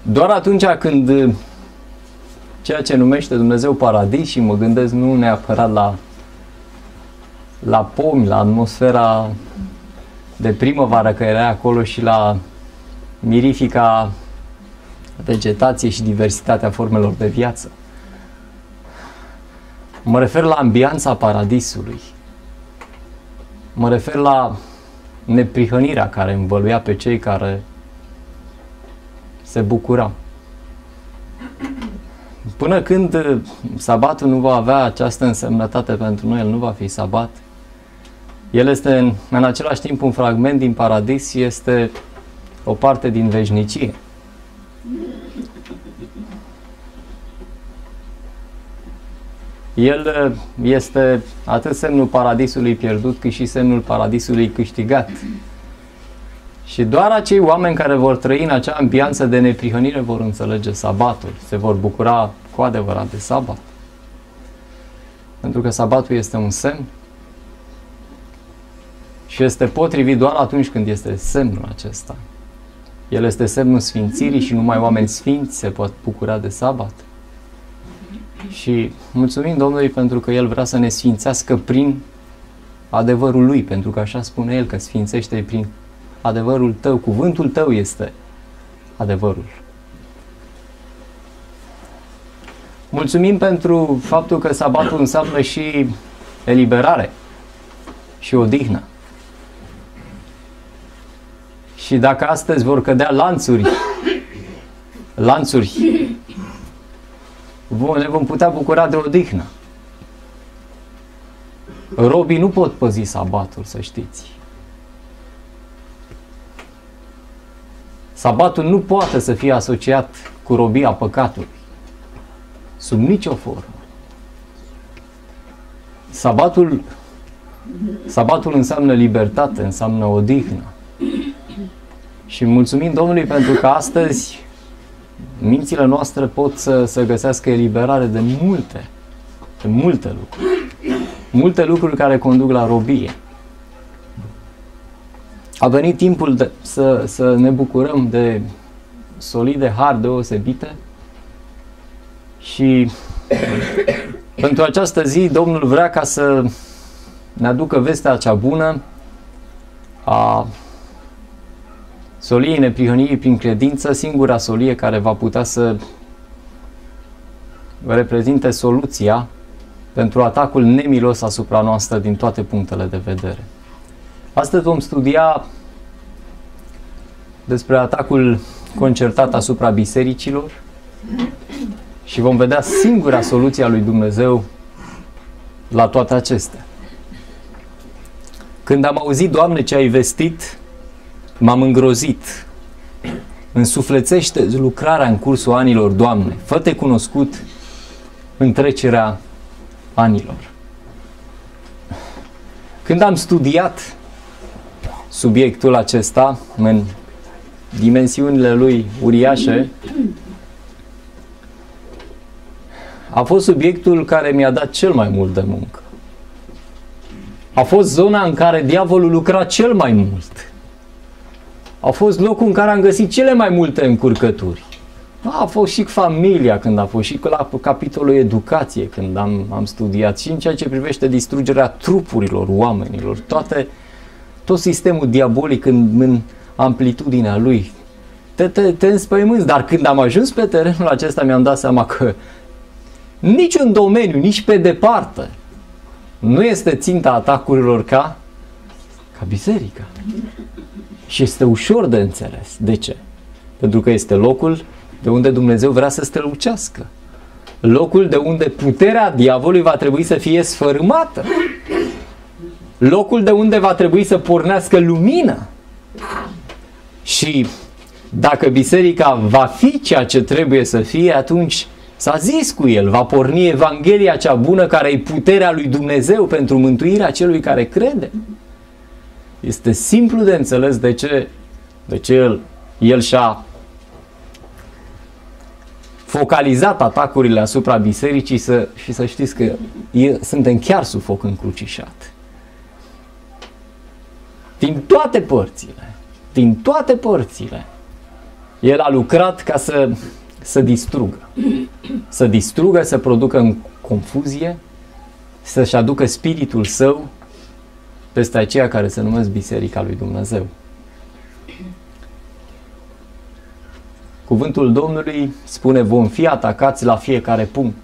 Doar atunci când ceea ce numește Dumnezeu paradis, și mă gândesc nu neapărat la pomi, la atmosfera de primăvară care era acolo și la mirifica vegetație și diversitatea formelor de viață. Mă refer la ambianța paradisului. Mă refer la neprihănirea care învăluia pe cei care se bucurau. Până când sabatul nu va avea această însemnătate pentru noi, el nu va fi sabat. El este în același timp un fragment din paradis, este o parte din veșnicie. El este atât semnul paradisului pierdut, cât și semnul paradisului câștigat. Și doar acei oameni care vor trăi în acea ambianță de neprihănire vor înțelege sabatul, se vor bucura cu adevărat de sabat. Pentru că sabatul este un semn și este potrivit doar atunci când este semnul acesta. El este semnul sfințirii și numai oameni sfinți se pot bucura de sabat. Și mulțumim Domnului pentru că El vrea să ne sfințească prin adevărul Lui, pentru că așa spune El, că sfințește prin adevărul Tău. Cuvântul Tău este adevărul. Mulțumim pentru faptul că sabatul înseamnă și eliberare și odihnă. Și dacă astăzi vor cădea lanțuri, ne vom putea bucura de odihnă. Robii nu pot păzi sabatul, să știți. Sabatul nu poate să fie asociat cu robia păcatului. Sub nicio formă. Sabatul înseamnă libertate, înseamnă odihnă. Și mulțumim Domnului pentru că astăzi mințile noastre pot să găsească eliberare de multe lucruri. Multe lucruri care conduc la robie. A venit timpul să ne bucurăm de solide har deosebite și pentru această zi Domnul vrea ca să ne aducă vestea cea bună a soliei neprihănirii prin credință, singura solie care va putea să reprezinte soluția pentru atacul nemilos asupra noastră din toate punctele de vedere. Astăzi vom studia despre atacul concertat asupra bisericilor și vom vedea singura soluție a lui Dumnezeu la toate acestea. Când am auzit, Doamne, ce ai vestit, m-am îngrozit. Însuflețește lucrarea în cursul anilor, Doamne. Fă-te cunoscut în trecerea anilor. Când am studiat subiectul acesta în dimensiunile lui uriașe, a fost subiectul care mi-a dat cel mai mult de muncă. A fost zona în care diavolul lucra cel mai mult. A fost locul în care am găsit cele mai multe încurcături. A fost și familia când a fost, și la capitolul educație când am studiat, și în ceea ce privește distrugerea trupurilor oamenilor, tot sistemul diabolic în amplitudinea lui. Te înspăimânți, dar când am ajuns pe terenul acesta mi-am dat seama că niciun domeniu, nici pe departe, nu este ținta atacurilor ca biserica. Și este ușor de înțeles. De ce? Pentru că este locul de unde Dumnezeu vrea să strălucească. Locul de unde puterea diavolului va trebui să fie sfărâmată. Locul de unde va trebui să pornească lumină. Și dacă biserica va fi ceea ce trebuie să fie, atunci s-a zis cu el, va porni Evanghelia cea bună care e puterea lui Dumnezeu pentru mântuirea celui care crede. Este simplu de înțeles de ce el și-a focalizat atacurile asupra bisericii și să știți că suntem chiar sub foc încrucișat. Din toate părțile. El a lucrat ca să distrugă. Să distrugă, să producă în confuzie, să-și aducă spiritul său peste aceia care se numesc Biserica lui Dumnezeu. Cuvântul Domnului spune, vom fi atacați la fiecare punct.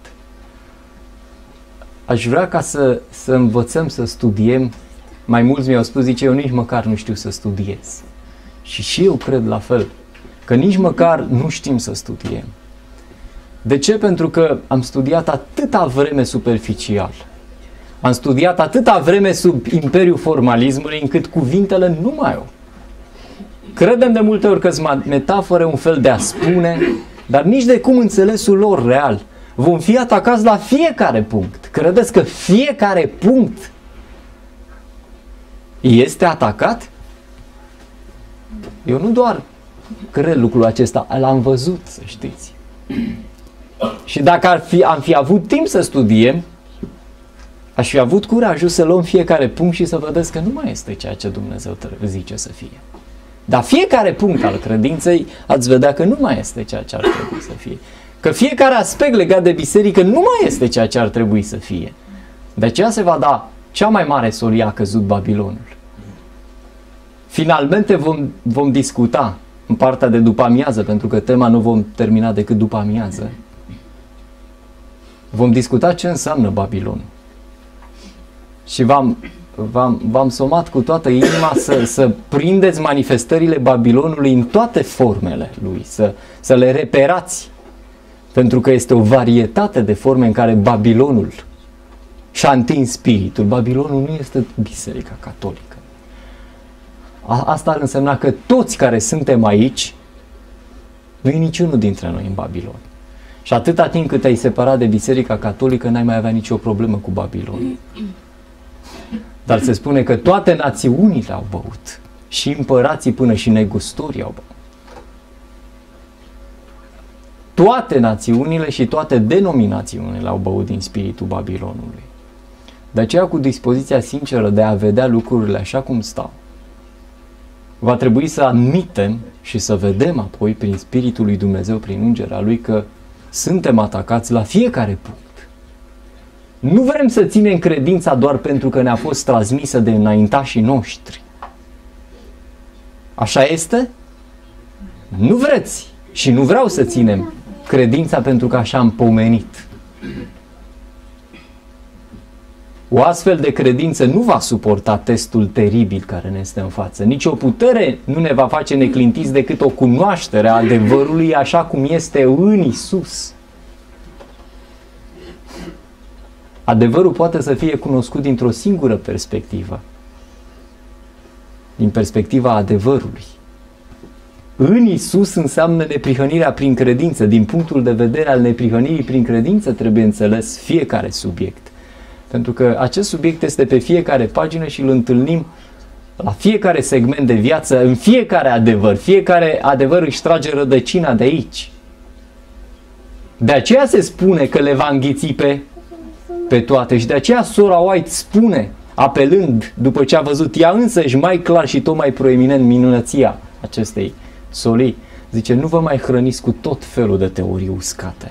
Aș vrea ca să învățăm să studiem. Mai mulți mi-au spus, zice, eu nici măcar nu știu să studiez. Și eu cred la fel, că nici măcar nu știm să studiem. De ce? Pentru că am studiat atâta vreme superficial. Am studiat atâta vreme sub imperiul formalismului, încât cuvintele nu mai au. Credem de multe ori că sunt metafore, un fel de a spune, dar nici de cum înțelesul lor real. Vom fi atacați la fiecare punct. Credeți că fiecare punct este atacat? Eu nu doar cred lucrul acesta, l-am văzut, să știți. Și dacă am fi avut timp să studiem, aș fi avut curajul să luăm fiecare punct și să vedeți că nu mai este ceea ce Dumnezeu zice să fie. Dar fiecare punct al credinței ați vedea că nu mai este ceea ce ar trebui să fie. Că fiecare aspect legat de biserică nu mai este ceea ce ar trebui să fie. De aceea se va da cea mai mare solie a căzut Babilonul. Finalmente vom discuta în partea de după amiază, pentru că tema nu vom termina decât după amiază. Vom discuta ce înseamnă Babilonul. Și v-am somat cu toată inima să prindeți manifestările Babilonului în toate formele lui, să le reperați. Pentru că este o varietate de forme în care Babilonul și-a întins spiritul. Babilonul nu este Biserica Catolică. Asta ar însemna că toți care suntem aici, nu e niciunul dintre noi în Babilon. Și atâta timp cât ai separat de Biserica Catolică, n-ai mai avea nicio problemă cu Babilon. Dar se spune că toate națiunile au băut. Și împărații până și negustorii au băut. Toate națiunile și toate denominațiunile au băut din spiritul Babilonului. De aceea, cu dispoziția sinceră de a vedea lucrurile așa cum stau, va trebui să admitem și să vedem apoi prin Spiritul lui Dumnezeu, prin Ungerea Lui, că suntem atacați la fiecare punct. Nu vrem să ținem credința doar pentru că ne-a fost transmisă de înaintașii noștri. Așa este? Nu vreți și nu vreau să ținem credința pentru că așa am pomenit. O astfel de credință nu va suporta testul teribil care ne este în față. Nici o putere nu ne va face neclintiți decât o cunoaștere a adevărului așa cum este în Isus. Adevărul poate să fie cunoscut dintr-o singură perspectivă. Din perspectiva adevărului. În Isus înseamnă neprihănirea prin credință. Din punctul de vedere al neprihănirii prin credință trebuie înțeles fiecare subiect. Pentru că acest subiect este pe fiecare pagină și îl întâlnim la fiecare segment de viață, în fiecare adevăr. Fiecare adevăr își trage rădăcina de aici. De aceea se spune că le va înghiți pe toate. Și de aceea sora White spune, apelând după ce a văzut ea însăși mai clar și tot mai proeminent minunăția acestei solii, zice, nu vă mai hrăniți cu tot felul de teorii uscate.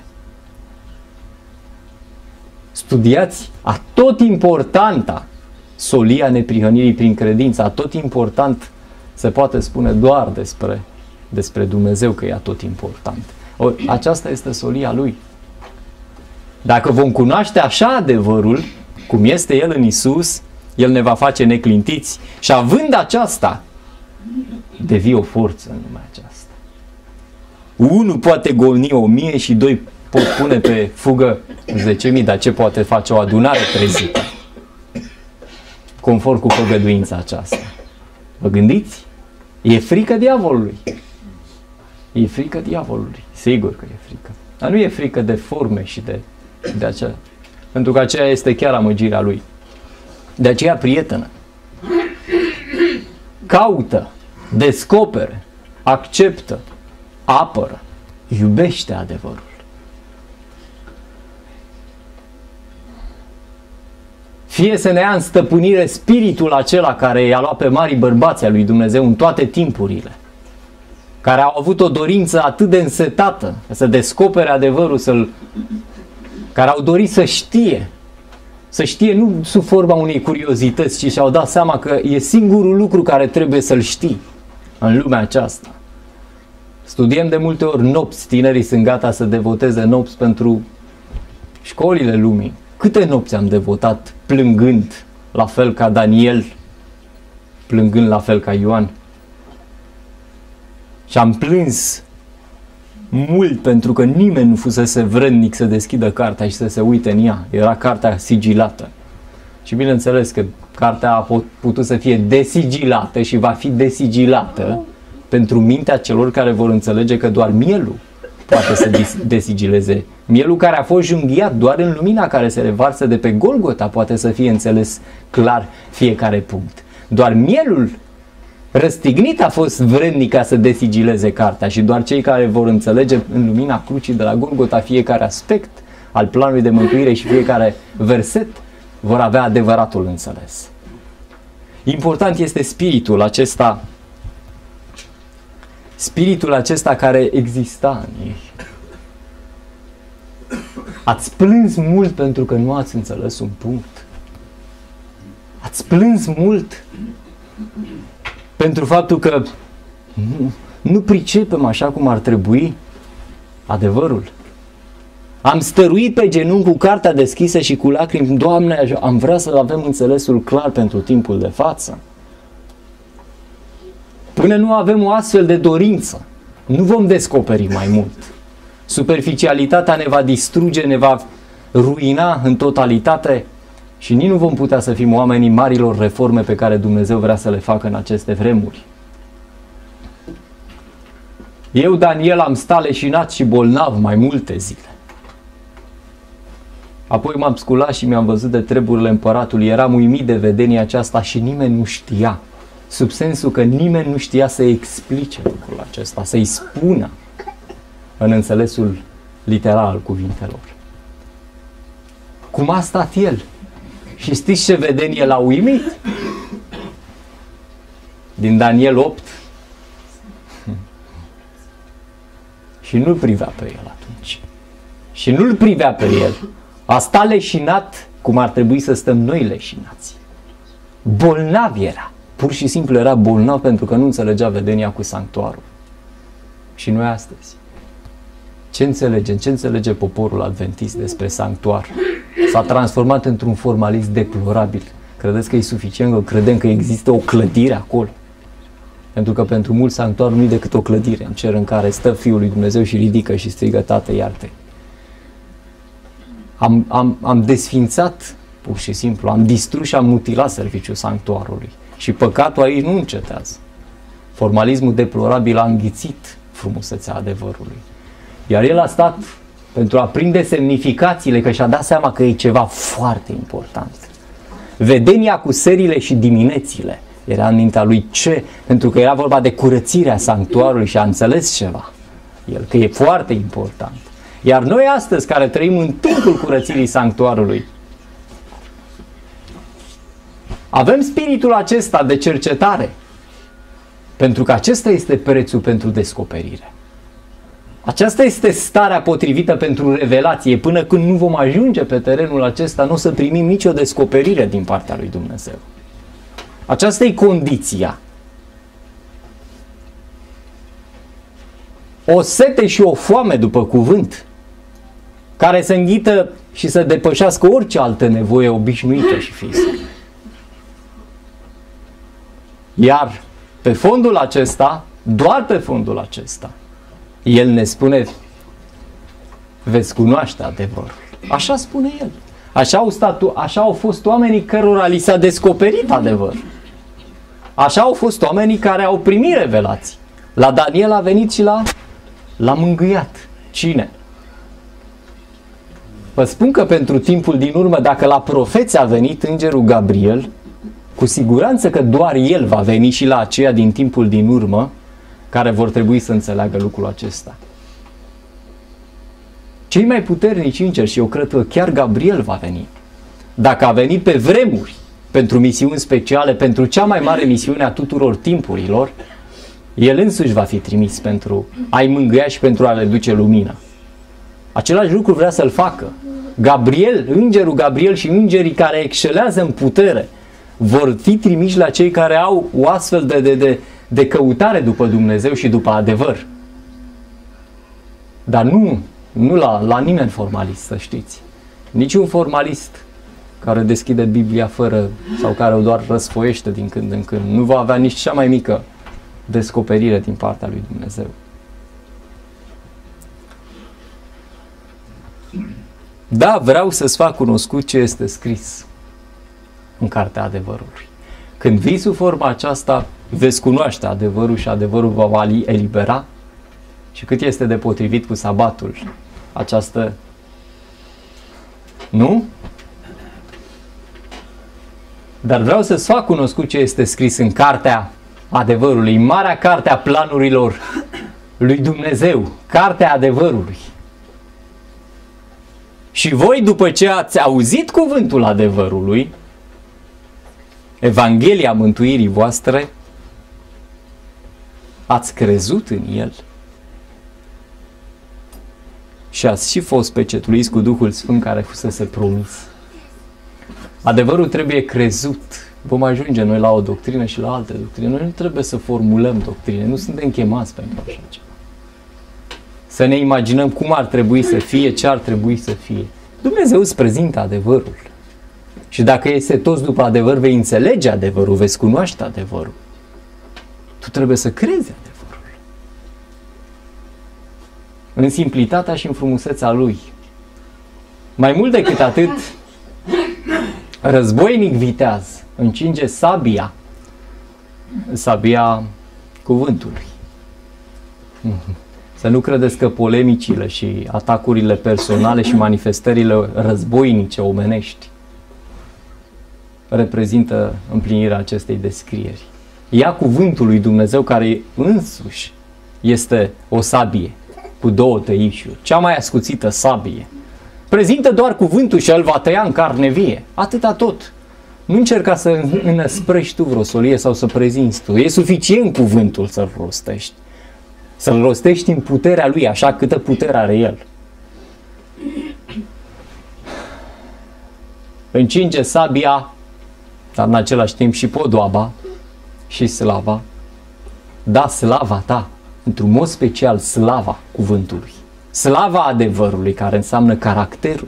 Studiați atot importanta solia neprihănirii prin credință, atot important se poate spune doar despre Dumnezeu că e atot important. Ori, aceasta este solia Lui. Dacă vom cunoaște așa adevărul, cum este El în Isus, El ne va face neclintiți și având aceasta, devii o forță în lumea aceasta. Unul poate golni 1000 și doi pot pune pe fugă 10.000, dar ce poate face o adunare trezită? Conform cu făgăduința aceasta. Vă gândiți? E frică diavolului. E frică diavolului. Sigur că e frică. Dar nu e frică de forme și de aceea. Pentru că aceea este chiar amăgirea lui. De aceea, prietenă, caută, descopere, acceptă, apără, iubește adevărul. Fie să ne ia în stăpânire spiritul acela care i-a luat pe marii bărbați a lui Dumnezeu în toate timpurile. care au avut o dorință atât de însetată să descopere adevărul, care au dorit să știe nu sub forma unei curiozități, ci și-au dat seama că e singurul lucru care trebuie să-l știi în lumea aceasta. Studiem de multe ori nopți, tinerii sunt gata să devoteze nopți pentru școlile lumii. Câte nopți am devotat plângând la fel ca Daniel, plângând la fel ca Ioan? Și am plâns mult pentru că nimeni nu fusese vrednic să deschidă cartea și să se uite în ea. Era cartea sigilată. Și bineînțeles că cartea a putut să fie desigilată și va fi desigilată pentru mintea celor care vor înțelege că doar mielul poate să desigileze. Mielul care a fost junghiat, doar în lumina care se revarsă de pe Golgota poate să fie înțeles clar fiecare punct. Doar mielul răstignit a fost vrednic ca să desigileze cartea și doar cei care vor înțelege în lumina crucii de la Golgota fiecare aspect al planului de mântuire și fiecare verset vor avea adevăratul înțeles. Important este spiritul acesta care exista în ei. Ați plâns mult pentru că nu ați înțeles un punct. Ați plâns mult pentru faptul că nu pricepem așa cum ar trebui adevărul. Am stăruit pe genunchi cu cartea deschisă și cu lacrimi, Doamne, am vrea să avem înțelesul clar pentru timpul de față. Până nu avem o astfel de dorință, nu vom descoperi mai mult. Superficialitatea ne va distruge, ne va ruina în totalitate și nici nu vom putea să fim oamenii marilor reforme pe care Dumnezeu vrea să le facă în aceste vremuri. Eu, Daniel, am stat leșinat și bolnav mai multe zile. Apoi m-am sculat și mi-am văzut de treburile împăratului. Eram uimit de vedenia aceasta și nimeni nu știa. Sub sensul că nimeni nu știa să explice lucrul acesta, să-i spună în înțelesul literal al cuvintelor. Cum a stat el? Și știți ce vedenie l-a uimit? Din Daniel 8. Și nu-l privea pe el atunci. Și nu-l privea pe el. A stat leșinat cum ar trebui să stăm noi leșinați. Bolnav era. Pur și simplu era bolnav pentru că nu înțelegea vedenia cu sanctuarul. Și noi astăzi. Ce înțelegem? Ce înțelege poporul adventist despre sanctuar? S-a transformat într-un formalism deplorabil. Credeți că e suficient că credem că există o clădire acolo? Pentru că pentru mulți sanctuarul nu e decât o clădire în cer în care stă Fiul lui Dumnezeu și ridică și strigă, Tată, iartă-i. Am desfințat, pur și simplu, am distrus și am mutilat serviciul sanctuarului. Și păcatul aici nu încetează. Formalismul deplorabil a înghițit frumusețea adevărului. Iar el a stat pentru a prinde semnificațiile, că și-a dat seama că e ceva foarte important. Vedenia cu serile și diminețile era în mintea lui. Ce? Pentru că era vorba de curățirea sanctuarului și a înțeles ceva. El, că e foarte important. Iar noi astăzi, care trăim în timpul curățirii sanctuarului, avem spiritul acesta de cercetare, pentru că acesta este prețul pentru descoperire. Aceasta este starea potrivită pentru revelație. Până când nu vom ajunge pe terenul acesta, nu o să primim nicio descoperire din partea lui Dumnezeu. Aceasta e condiția. O sete și o foame după cuvânt, care să înghită și să depășească orice altă nevoie obișnuită și fizică. Iar pe fondul acesta, doar pe fondul acesta, el ne spune, veți cunoaște adevărul. Așa spune el. Așa au fost oamenii cărora li s-a descoperit adevărul. Așa au fost oamenii care au primit revelații. La Daniel a venit și l-a mângâiat. Cine? Vă spun că pentru timpul din urmă, dacă la profeți a venit îngerul Gabriel, cu siguranță că doar el va veni și la aceia din timpul din urmă care vor trebui să înțeleagă lucrul acesta. Cei mai puternici îngeri, și eu cred că chiar Gabriel va veni, dacă a venit pe vremuri pentru misiuni speciale, pentru cea mai mare misiune a tuturor timpurilor, El însuși va fi trimis pentru a-i mângâia și pentru a le duce lumina. Același lucru vrea să-l facă. Gabriel, îngerul Gabriel și îngerii care excelează în putere vor fi trimiși la cei care au o astfel de căutare după Dumnezeu și după adevăr. Dar nu la nimeni formalist, să știți. Niciun formalist care deschide Biblia fără sau care o doar răsfoiește din când în când nu va avea nici cea mai mică descoperire din partea lui Dumnezeu. Da, vreau să-ți fac cunoscut ce este scris în Cartea Adevărului. Când vii sub forma aceasta, veți cunoaște adevărul și adevărul va elibera. Și cât este de potrivit cu sabatul această... Nu? Dar vreau să-ți fac cunoscut ce este scris în Cartea Adevărului, marea carte a planurilor lui Dumnezeu, Cartea Adevărului. Și voi, după ce ați auzit cuvântul adevărului, Evanghelia mântuirii voastre, ați crezut în el și ați și fost pecetuiți cu Duhul Sfânt care fusese promis. Adevărul trebuie crezut. Vom ajunge noi la o doctrină și la alte doctrine. Noi nu trebuie să formulăm doctrine, nu suntem chemați pentru așa ceva. Să ne imaginăm cum ar trebui să fie, ce ar trebui să fie. Dumnezeu îți prezintă adevărul. Și dacă este toți după adevăr, vei înțelege adevărul, vei cunoaște adevărul. Tu trebuie să crezi adevărul. În simplitatea și în frumusețea lui. Mai mult decât atât, războinic viteaz încinge sabia cuvântului. Să nu credeți că polemicile și atacurile personale și manifestările războinice omenești reprezintă împlinirea acestei descrieri. Ia cuvântul lui Dumnezeu, care însuși este o sabie cu două tăișuri, cea mai ascuțită sabie. Prezintă doar cuvântul și el va tăia în carne vie. Atâta tot. Nu încerca să înăsprești tu vreo solie sau să prezinți tu. E suficient cuvântul să-l rostești. Să-l rostești în puterea lui, așa câtă putere are el. Încinge sabia, dar în același timp și podoaba și slava. Da, slava ta, într-un mod special slava cuvântului. Slava adevărului, care înseamnă caracterul.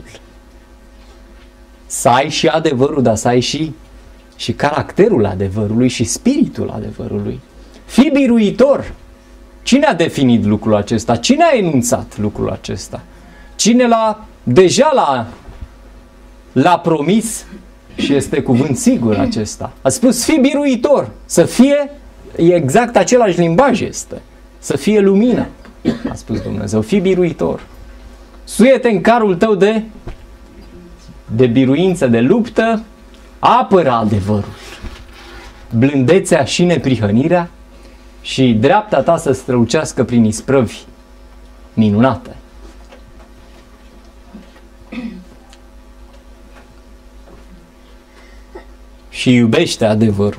Să ai și adevărul, dar să ai și caracterul adevărului și spiritul adevărului. Fii biruitor. Cine a definit lucrul acesta? Cine a enunțat lucrul acesta? Cine deja l-a promis și este cuvânt sigur acesta? A spus fii biruitor, să fie, exact același limbaj este, să fie lumină, a spus Dumnezeu, fii biruitor. Suie-te în carul tău de biruință, de luptă, apără adevărul, blândețea și neprihănirea și dreapta ta să strălucească prin isprăvi minunate. Și iubește adevărul.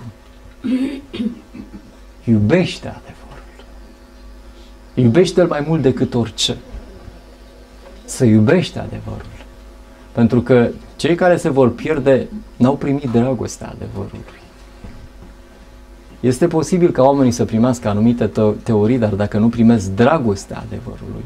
Iubește adevărul. Iubește-l mai mult decât orice. Să iubește adevărul. Pentru că cei care se vor pierde n-au primit dragostea adevărului. Este posibil ca oamenii să primească anumite teorii, dar dacă nu primesc dragostea adevărului,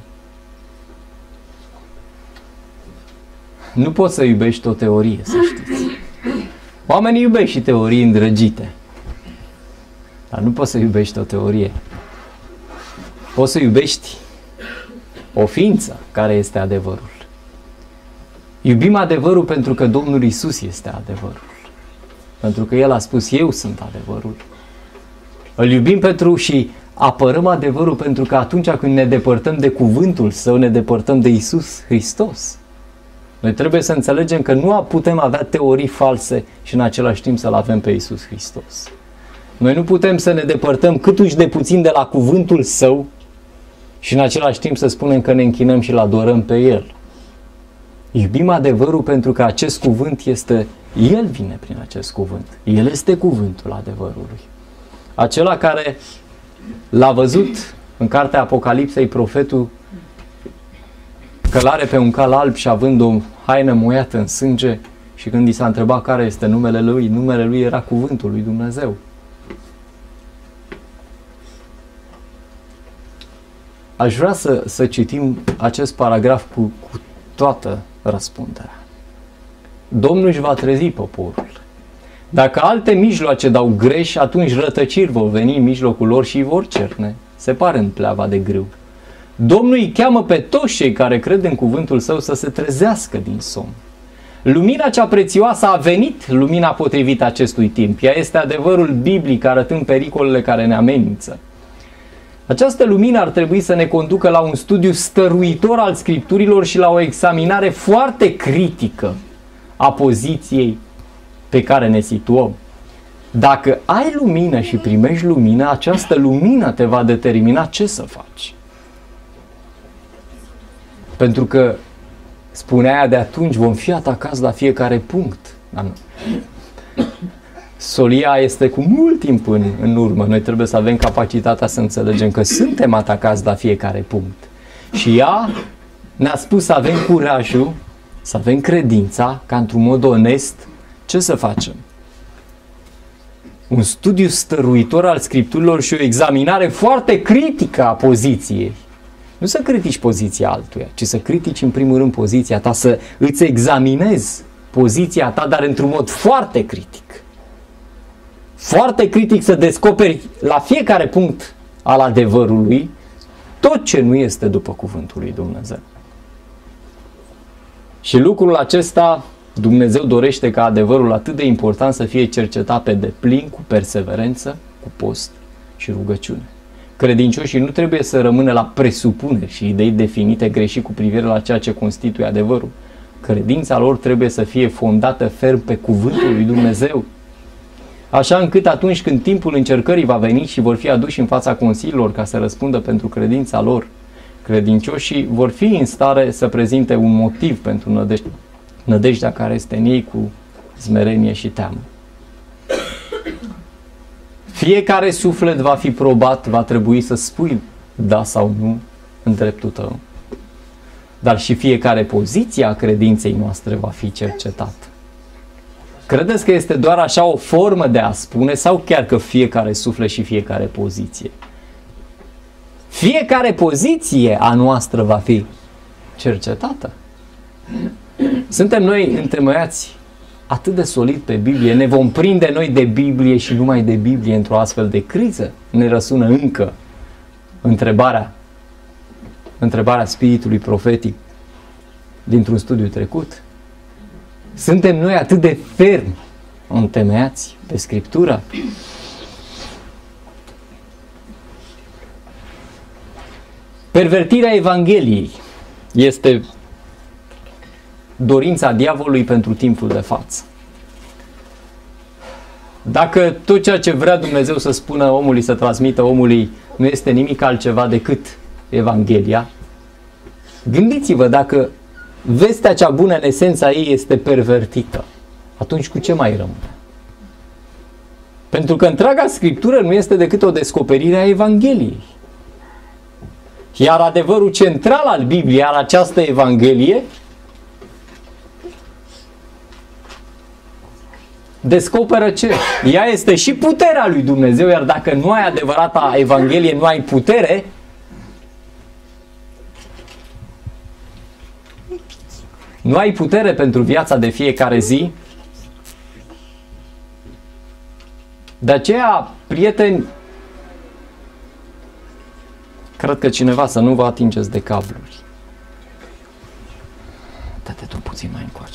nu poți să iubești o teorie, să știți. Oamenii iubesc și teorii îndrăgite, dar nu poți să iubești o teorie. Poți să iubești o ființă care este adevărul. Iubim adevărul pentru că Domnul Iisus este adevărul. Pentru că El a spus, eu sunt adevărul. Îl iubim pentru și apărăm adevărul pentru că atunci când ne depărtăm de cuvântul Său, ne depărtăm de Iisus Hristos. Noi trebuie să înțelegem că nu putem avea teorii false și în același timp să-L avem pe Iisus Hristos. Noi nu putem să ne depărtăm câtuși de puțin de la cuvântul Său și în același timp să spunem că ne închinăm și-L adorăm pe El. Iubim adevărul pentru că acest cuvânt este, El vine prin acest cuvânt. El este cuvântul adevărului. Acela care l-a văzut în cartea Apocalipsei profetul călare pe un cal alb și având o haină muiată în sânge, și când i s-a întrebat care este numele lui era Cuvântul lui Dumnezeu. Aș vrea să citim acest paragraf cu toată răspunderea. Domnul își va trezi poporul. Dacă alte mijloace dau greș, atunci rătăciri vor veni în mijlocul lor și îi vor cerne, separând pleava de grâu. Domnul îi cheamă pe toți cei care cred în cuvântul său să se trezească din somn. Lumina cea prețioasă a venit, lumina potrivită acestui timp. Ea este adevărul biblic arătând pericolele care ne amenință. Această lumină ar trebui să ne conducă la un studiu stăruitor al Scripturilor și la o examinare foarte critică a poziției pe care ne situăm. Dacă ai lumină și primești lumină, această lumină te va determina ce să faci. Pentru că spunea ea de atunci, vom fi atacați la fiecare punct. Solia este cu mult timp în urmă. Noi trebuie să avem capacitatea să înțelegem că suntem atacați la fiecare punct. Și ea ne-a spus să avem curajul, să avem credința, ca într-un mod onest, ce să facem? Un studiu stăruitor al Scripturilor și o examinare foarte critică a poziției. Nu să critici poziția altuia, ci să critici în primul rând poziția ta, să îți examinezi poziția ta, dar într-un mod foarte critic. Foarte critic să descoperi la fiecare punct al adevărului tot ce nu este după cuvântul lui Dumnezeu. Și lucrul acesta Dumnezeu dorește ca adevărul atât de important să fie cercetat pe deplin, cu perseverență, cu post și rugăciune. Credincioșii nu trebuie să rămână la presupuneri și idei definite greșit cu privire la ceea ce constituie adevărul. Credința lor trebuie să fie fondată ferm pe cuvântul lui Dumnezeu. Așa încât atunci când timpul încercării va veni și vor fi aduși în fața consiliilor ca să răspundă pentru credința lor, credincioșii vor fi în stare să prezinte un motiv pentru nădejdea care este în ei cu smerenie și teamă. Fiecare suflet va fi probat, va trebui să spui da sau nu în dreptul tău. Dar și fiecare poziție a credinței noastre va fi cercetată. Credeți că este doar așa o formă de a spune sau chiar că fiecare suflet și fiecare poziție? Fiecare poziție a noastră va fi cercetată. Suntem noi întemeiați atât de solid pe Biblie, ne vom prinde noi de Biblie și numai de Biblie într-o astfel de criză? Ne răsună încă întrebarea spiritului profetic dintr-un studiu trecut? Suntem noi atât de fermi întemeiați pe Scriptură? Pervertirea Evangheliei este dorința diavolului pentru timpul de față. Dacă tot ceea ce vrea Dumnezeu să spună omului, să transmită omului, nu este nimic altceva decât Evanghelia, gândiți-vă, dacă vestea cea bună în esența ei este pervertită, atunci cu ce mai rămâne? Pentru că întreaga Scriptură nu este decât o descoperire a Evangheliei. Iar adevărul central al Bibliei, al această Evanghelie, descoperă ce? Ea este și puterea lui Dumnezeu, iar dacă nu ai adevărata Evanghelie, nu ai putere, nu ai putere pentru viața de fiecare zi. De aceea, prieteni, cred că cineva să nu vă atingeți de cabluri. Dă-te tu puțin mai încoace.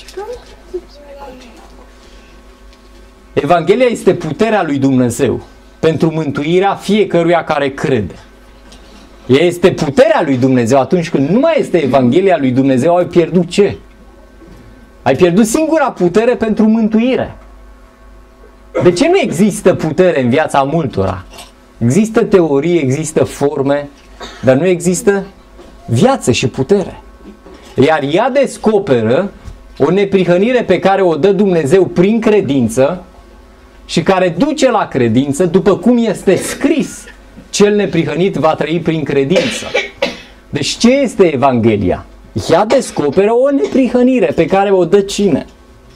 Evanghelia este puterea lui Dumnezeu pentru mântuirea fiecăruia care crede. Ea este puterea lui Dumnezeu. Atunci când nu mai este Evanghelia lui Dumnezeu, ai pierdut ce? Ai pierdut singura putere pentru mântuire. De ce nu există putere în viața multora? Există teorie, există forme, dar nu există viață și putere. Iar ea descoperă o neprihănire pe care o dă Dumnezeu prin credință și care duce la credință după cum este scris. cel neprihănit va trăi prin credință. Deci ce este Evanghelia? Ea descoperă o neprihănire pe care o dă cine?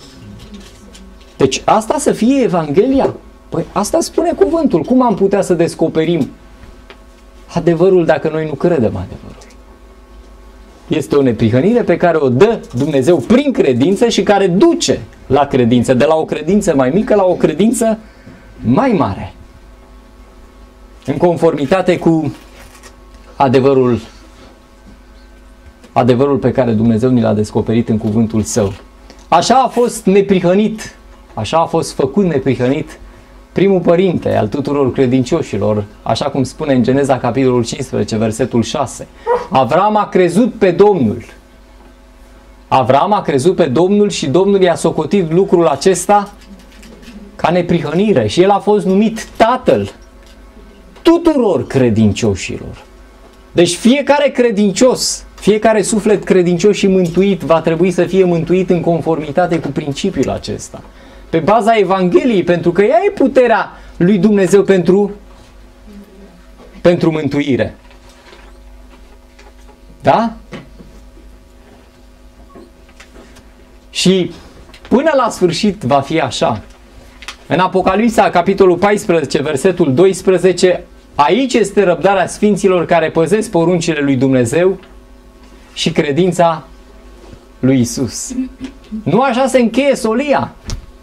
Deci asta să fie Evanghelia? Păi asta spune cuvântul. Cum am putea să descoperim adevărul dacă noi nu credem adevărul? Este o neprihănire pe care o dă Dumnezeu prin credință și care duce la credință, de la o credință mai mică la o credință mai mare. În conformitate cu adevărul pe care Dumnezeu ni l-a descoperit în cuvântul Său. Așa a fost neprihănit, așa a fost făcut neprihănit primul părinte al tuturor credincioșilor, așa cum spune în Geneza capitolul 15, versetul 6. Avram a crezut pe Domnul. Avram a crezut pe Domnul și Domnul i-a socotit lucrul acesta ca neprihănire și el a fost numit tatăl tuturor credincioșilor. Deci fiecare credincios, fiecare suflet credincios și mântuit va trebui să fie mântuit în conformitate cu principiul acesta. Pe baza Evangheliei, pentru că ea e puterea lui Dumnezeu pentru mântuire. Da? Și până la sfârșit va fi așa. În Apocalipsa, capitolul 14, versetul 12, aici este răbdarea sfinților care păzesc poruncile lui Dumnezeu și credința lui Isus. Nu așa se încheie solia.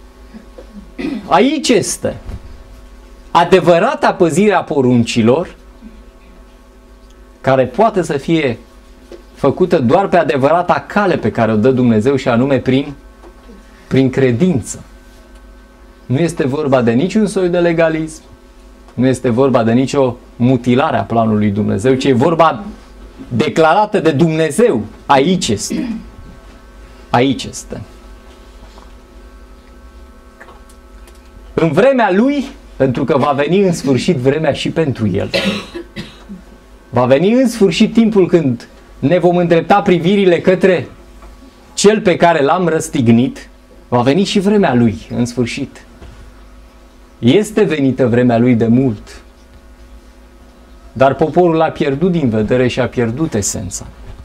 Aici este adevărata păzire a poruncilor, care poate să fie făcută doar pe adevărata cale pe care o dă Dumnezeu, și anume prin credință. Nu este vorba de niciun soi de legalism, nu este vorba de nicio mutilare a planului Dumnezeu, ci e vorba declarată de Dumnezeu. Aici este. Aici este. În vremea Lui, pentru că va veni în sfârșit vremea și pentru El. Va veni în sfârșit timpul când ne vom îndrepta privirile către Cel pe care L-am răstignit. Va veni și vremea Lui în sfârșit. Este venită vremea Lui de mult. Dar poporul l-a pierdut din vedere și a pierdut esența.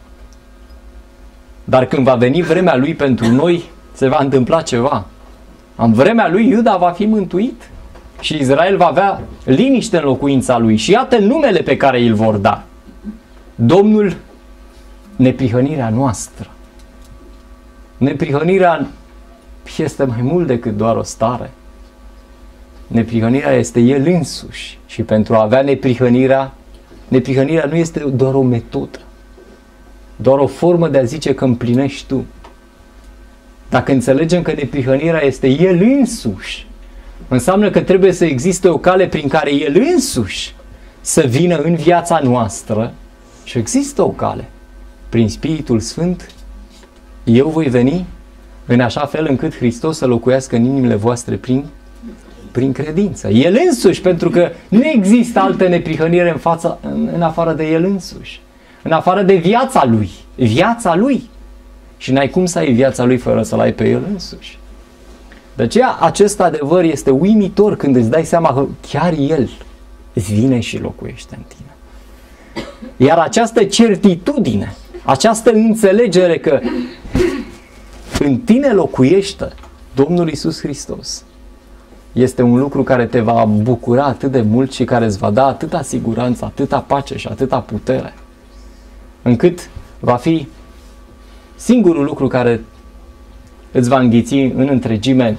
Dar când va veni vremea Lui pentru noi, se va întâmpla ceva. În vremea lui Iuda va fi mântuit și Israel va avea liniște în locuința lui. Și iată numele pe care îl vor da. Domnul, neprihănirea noastră. Neprihănirea este mai mult decât doar o stare. Neprihănirea este El însuși. Și pentru a avea neprihănirea nu este doar o metodă, doar o formă de a zice că împlinești tu. Dacă înțelegem că neprihănirea este El însuși, înseamnă că trebuie să existe o cale prin care El însuși să vină în viața noastră. Și există o cale. Prin Spiritul Sfânt, eu voi veni în așa fel încât Hristos să locuiască în inimile voastre prin credință. El însuși, pentru că nu există altă neprihănire în afară de El însuși. În afară de viața Lui. Viața Lui. Și n-ai cum să ai viața Lui fără să-L ai pe El însuși. De aceea, acest adevăr este uimitor când îți dai seama că chiar El îți vine și locuiește în tine. Iar această certitudine, această înțelegere că în tine locuiește Domnul Iisus Hristos, este un lucru care te va bucura atât de mult și care îți va da atâta siguranță, atâta pace și atâta putere, încât va fi singurul lucru care îți va înghiți în întregime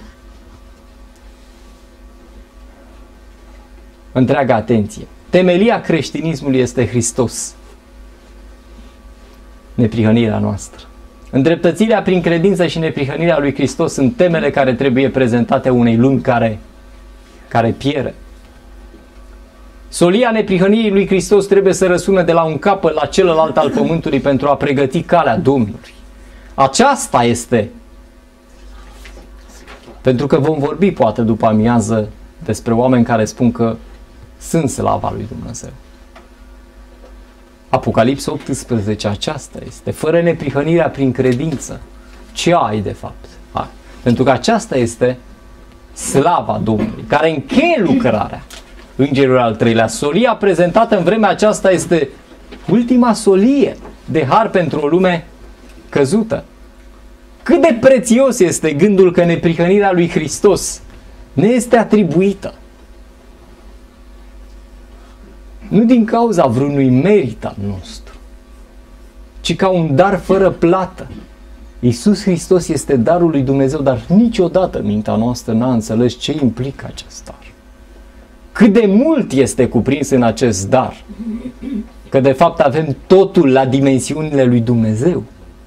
întreaga atenție. Temelia creștinismului este Hristos. Neprihănirea noastră. Îndreptățirea prin credință și neprihănirea lui Hristos sunt temele care trebuie prezentate unei lumi care pierde. Solia neprihănirii lui Hristos trebuie să răsună de la un capăt la celălalt al pământului pentru a pregăti calea Domnului. Aceasta este. Pentru că vom vorbi poate după amiază despre oameni care spun că sunt slava lui Dumnezeu. Apocalipsa 18, aceasta este. Fără neprihănirea prin credință, ce ai de fapt? Pentru că aceasta este slava Domnului, care încheie lucrarea. îngerul al treilea. Solia prezentată în vremea aceasta este ultima solie de har pentru o lume căzută. Cât de prețios este gândul că neprihănirea lui Hristos ne este atribuită. Nu din cauza vreunui merit al nostru, ci ca un dar fără plată. Iisus Hristos este darul lui Dumnezeu, dar niciodată mintea noastră n-a înțeles ce implică acest dar. Cât de mult este cuprins în acest dar, că de fapt avem totul la dimensiunile lui Dumnezeu.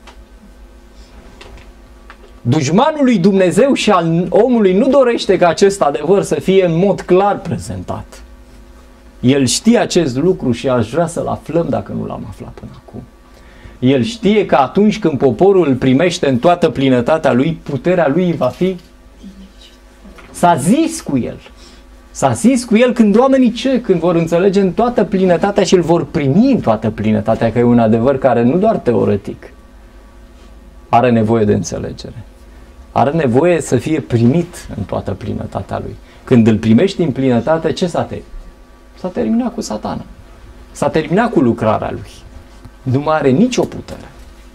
Dușmanul lui Dumnezeu și al omului nu dorește ca acest adevăr să fie în mod clar prezentat. El știe acest lucru și aș vrea să-l aflăm dacă nu l-am aflat până acum. El știe că atunci când poporul îl primește în toată plinătatea lui, puterea lui va fi... S-a zis cu el. S-a zis cu el când oamenii ce? Când vor înțelege în toată plinătatea și îl vor primi în toată plinătatea, că e un adevăr care nu doar teoretic are nevoie de înțelegere. Are nevoie să fie primit în toată plinătatea lui. Când îl primești în plinătate, ce s-a terminat? S-a terminat cu Satana. S-a terminat cu lucrarea lui. Nu mai are nicio putere.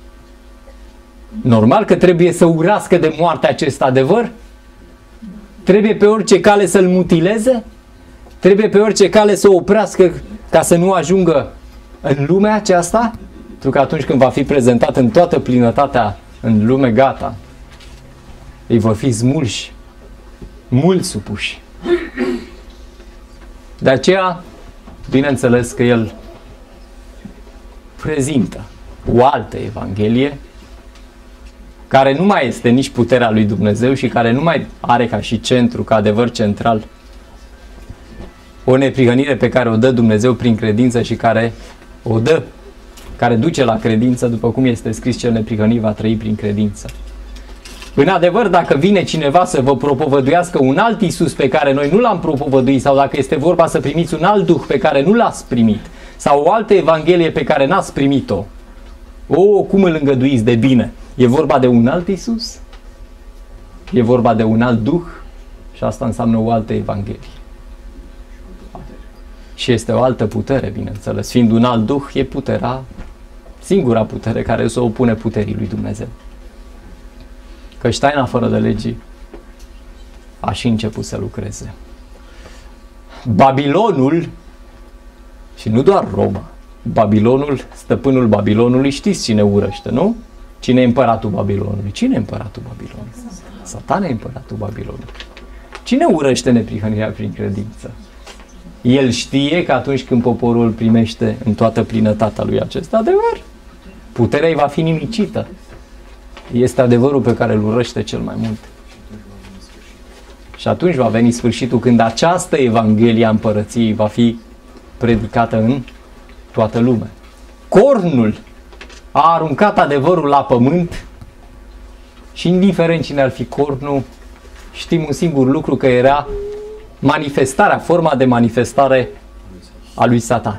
Normal că trebuie să urască de moarte acest adevăr? Trebuie pe orice cale să-l mutileze? Trebuie pe orice cale să o oprească ca să nu ajungă în lumea aceasta? Pentru că atunci când va fi prezentat în toată plinătatea în lume, gata, ei vor fi smulși, mulți supuși. De aceea, bineînțeles că el prezintă o altă Evanghelie care nu mai este nici puterea lui Dumnezeu și care nu mai are ca și centru, ca adevăr central, o neprihănire pe care o dă Dumnezeu prin credință și care o dă, care duce la credință, după cum este scris, cel neprihănit va trăi prin credință. În adevăr, dacă vine cineva să vă propovăduiască un alt Iisus pe care noi nu l-am propovăduit, sau dacă este vorba să primiți un alt Duh pe care nu l-ați primit, sau o altă Evanghelie pe care n-ați primit-o, cum îl îngăduiți de bine? E vorba de un alt Iisus? E vorba de un alt Duh? Și asta înseamnă o altă Evanghelie. Și este o altă putere, bineînțeles. Fiind un alt Duh, e puterea, singura putere care se opune puterii lui Dumnezeu. Căci taina fără de legii a și început să lucreze. Babilonul, și nu doar Roma, Babilonul, stăpânul Babilonului, știți cine urăște, nu? Cine e împăratul Babilonului? Cine e împăratul Babilonului? Satan e împăratul Babilonului. Cine urăște neprihănirea prin credință? El știe că atunci când poporul primește în toată plinătatea lui acest adevăr, puterea îi va fi nimicită. Este adevărul pe care îl urăște cel mai mult. Și atunci va veni sfârșitul când această Evanghelie a împărăției va fi predicată în toată lumea. Cornul a aruncat adevărul la pământ și indiferent cine ar fi cornul, știm un singur lucru, că era manifestarea, forma de manifestare a lui Satana.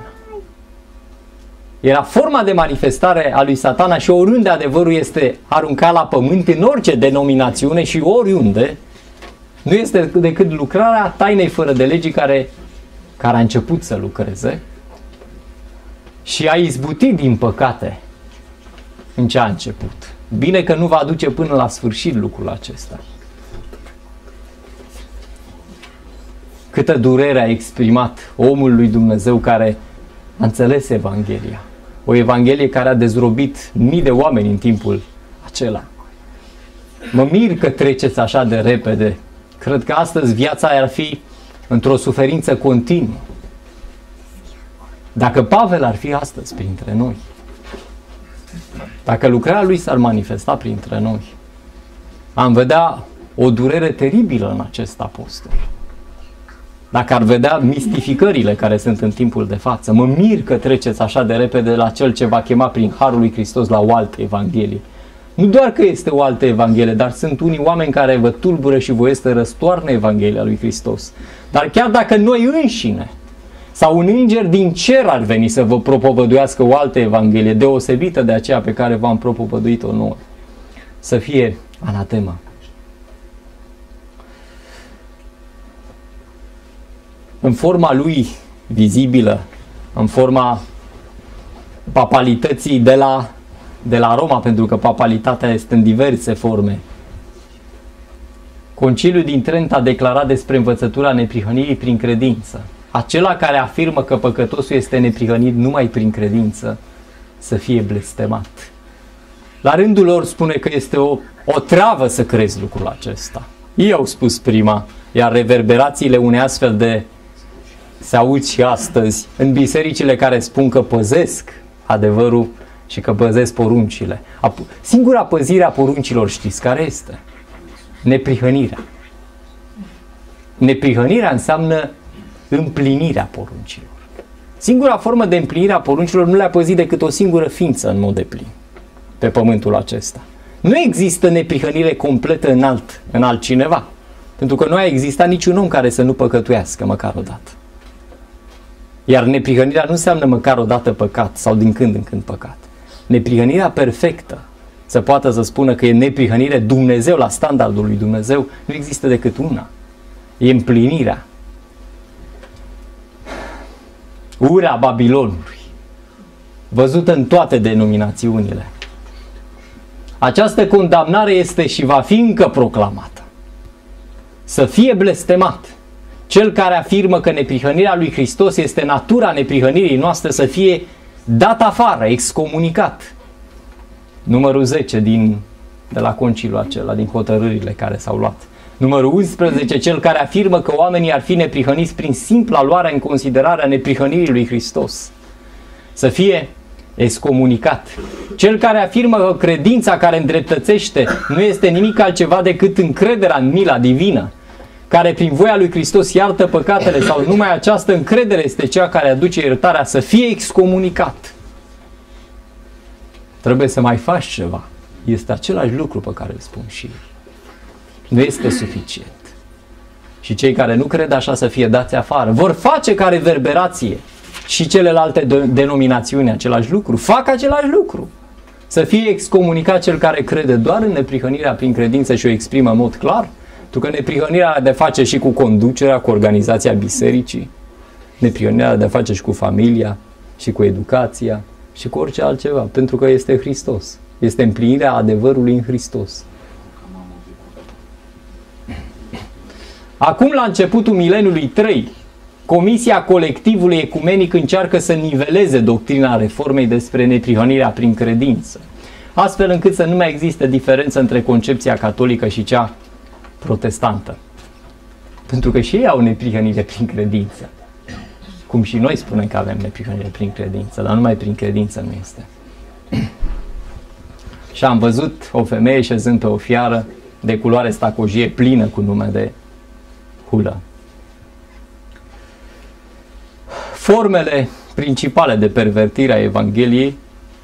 Era forma de manifestare a lui Satana și oriunde adevărul este aruncat la pământ, în orice denominațiune și oriunde, nu este decât lucrarea tainei fără de legii care a început să lucreze și a izbutit, din păcate, în ce a început. Bine că nu va duce până la sfârșit lucrul acesta. Câtă durere a exprimat omul lui Dumnezeu care a înțeles Evanghelia. O Evanghelie care a dezrobit mii de oameni în timpul acela. Mă mir că treceți așa de repede. Cred că astăzi viața ar fi într-o suferință continuă. Dacă Pavel ar fi astăzi printre noi, dacă lucrarea lui s-ar manifesta printre noi, am vedea o durere teribilă în acest apostol. Dacă ar vedea mistificările care sunt în timpul de față, mă mir că treceți așa de repede la cel ce va chema prin Harul lui Hristos la o altă Evanghelie. Nu doar că este o altă Evanghelie, dar sunt unii oameni care vă tulbură și voiesc să răstoarnă Evanghelia lui Hristos. Dar chiar dacă noi înșine sau un înger din cer ar veni să vă propovăduiască o altă Evanghelie deosebită de aceea pe care v-am propovăduit-o noi, să fie anatema. în forma lui vizibilă, în forma papalității de la Roma, pentru că papalitatea este în diverse forme. Conciliul din Trent a declarat despre învățătura neprihănirii prin credință. Acela care afirmă că păcătosul este neprihănit numai prin credință, să fie blestemat. La rândul lor spune că este o travă să crezi lucrul acesta. Ei au spus prima, iar reverberațiile unei astfel de se aud și astăzi în bisericile care spun că păzesc adevărul și că păzesc poruncile. Singura păzire a poruncilor știți care este? Neprihănirea. Neprihănirea înseamnă împlinirea poruncilor. Singura formă de împlinire a poruncilor nu le-a păzit decât o singură ființă în mod deplin pe pământul acesta. Nu există neprihănire completă în altcineva. Pentru că nu a existat niciun om care să nu păcătuiască măcar o dată. Iar neprihănirea nu înseamnă măcar o dată păcat sau din când în când păcat. Neprihănirea perfectă, să poată să spună că e neprihănire Dumnezeu la standardul lui Dumnezeu, nu există decât una. E împlinirea. Urea Babilonului, văzută în toate denominațiunile. Această condamnare este și va fi încă proclamată. Să fie blestemat cel care afirmă că neprihănirea lui Hristos este natura neprihănirii noastre, să fie dat afară, excomunicat. Numărul 10 de la conciliul acela, din hotărârile care s-au luat. Numărul 11, cel care afirmă că oamenii ar fi neprihăniți prin simpla luare în considerare a neprihănirii lui Hristos, să fie excomunicat. Cel care afirmă că credința care îndreptățește nu este nimic altceva decât încrederea în mila divină, care prin voia lui Hristos iartă păcatele, sau numai această încredere este cea care aduce iertarea, să fie excomunicat. Trebuie să mai faci ceva. Este același lucru pe care îl spun și eu. Nu este suficient. Și cei care nu cred așa să fie dați afară. Vor face ca reverberație și celelalte denominațiuni același lucru. Fac același lucru. Să fie excomunicat cel care crede doar în neprihănirea prin credință și o exprimă în mod clar. Pentru că neprihănirea are de face și cu conducerea, cu organizația bisericii. Neprihănirea are de face și cu familia, și cu educația, și cu orice altceva. Pentru că este Hristos. Este împlinirea adevărului în Hristos. Acum, la începutul mileniului 3, Comisia Colectivului Ecumenic încearcă să niveleze doctrina reformei despre neprihănirea prin credință, astfel încât să nu mai existe diferență între concepția catolică și cea protestantă. Pentru că și ei au neprihănire prin credință. Cum și noi spunem că avem neprihănire prin credință, dar numai prin credință nu este. Și am văzut o femeie șezând pe o fiară de culoare stacojie plină cu nume de hulă. Formele principale de pervertire a Evangheliei: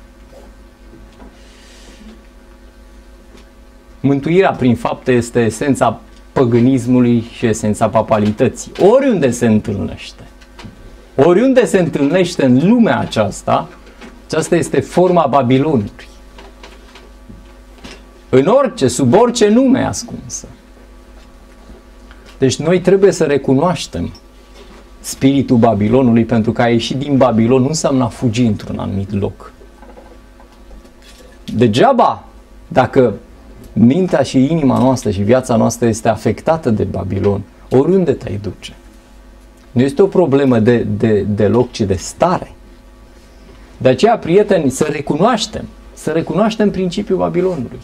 mântuirea prin fapte este esența păgânismului și esența papalității. Oriunde se întâlnește. Oriunde se întâlnește în lumea aceasta, aceasta este forma Babilonului. În orice, sub orice nume ascunsă. Deci noi trebuie să recunoaștem spiritul Babilonului, pentru că a ieșit din Babilon nu înseamnă a fugi într-un anumit loc. Degeaba, dacă mintea și inima noastră și viața noastră este afectată de Babilon, oriunde te-ai duce. Nu este o problemă de loc, ci de stare. De aceea, prieteni, să recunoaștem principiul Babilonului.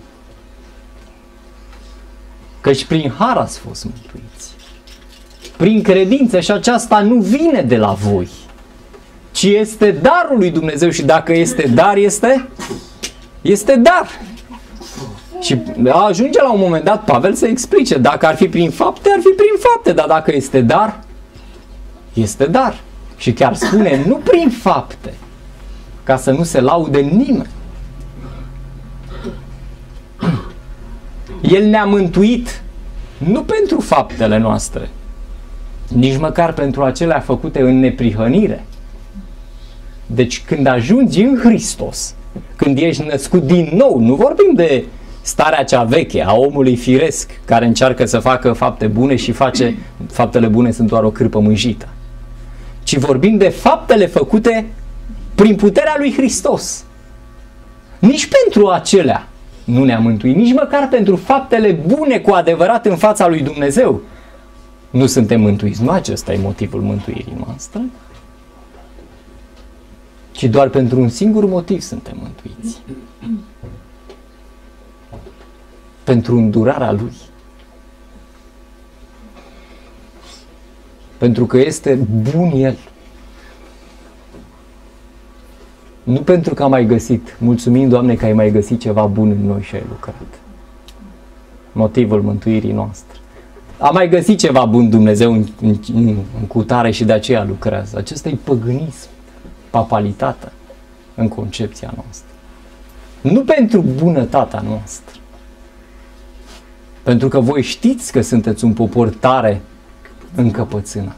Căci prin har ați fost mântuiți. Prin credință, și aceasta nu vine de la voi, ci este darul lui Dumnezeu. Și dacă este dar, este dar. Și ajunge la un moment dat Pavel să explice: dacă ar fi prin fapte, ar fi prin fapte, dar dacă este dar, este dar. Și chiar spune: nu prin fapte, ca să nu se laude nimeni. El ne-a mântuit nu pentru faptele noastre, nici măcar pentru acelea făcute în neprihănire. Deci când ajungi în Hristos, când ești născut din nou, nu vorbim de starea cea veche a omului firesc care încearcă să facă fapte bune și face faptele bune sunt doar o cârpă mânjită. Ci vorbim de faptele făcute prin puterea lui Hristos. Nici pentru acelea nu ne-a mântuit, nici măcar pentru faptele bune cu adevărat în fața lui Dumnezeu nu suntem mântuiți. Nu acesta e motivul mântuirii noastre, ci doar pentru un singur motiv suntem mântuiți. Pentru îndurarea Lui. Pentru că este bun El. Nu pentru că am mai găsit. Mulțumim, Doamne, că ai mai găsit ceva bun în noi și ai lucrat. Motivul mântuirii noastre. A mai găsit ceva bun Dumnezeu în cutare și de aceea lucrează. Acesta e păgânism, papalitatea în concepția noastră. Nu pentru bunătatea noastră. Pentru că voi știți că sunteți un popor tare încăpățânat.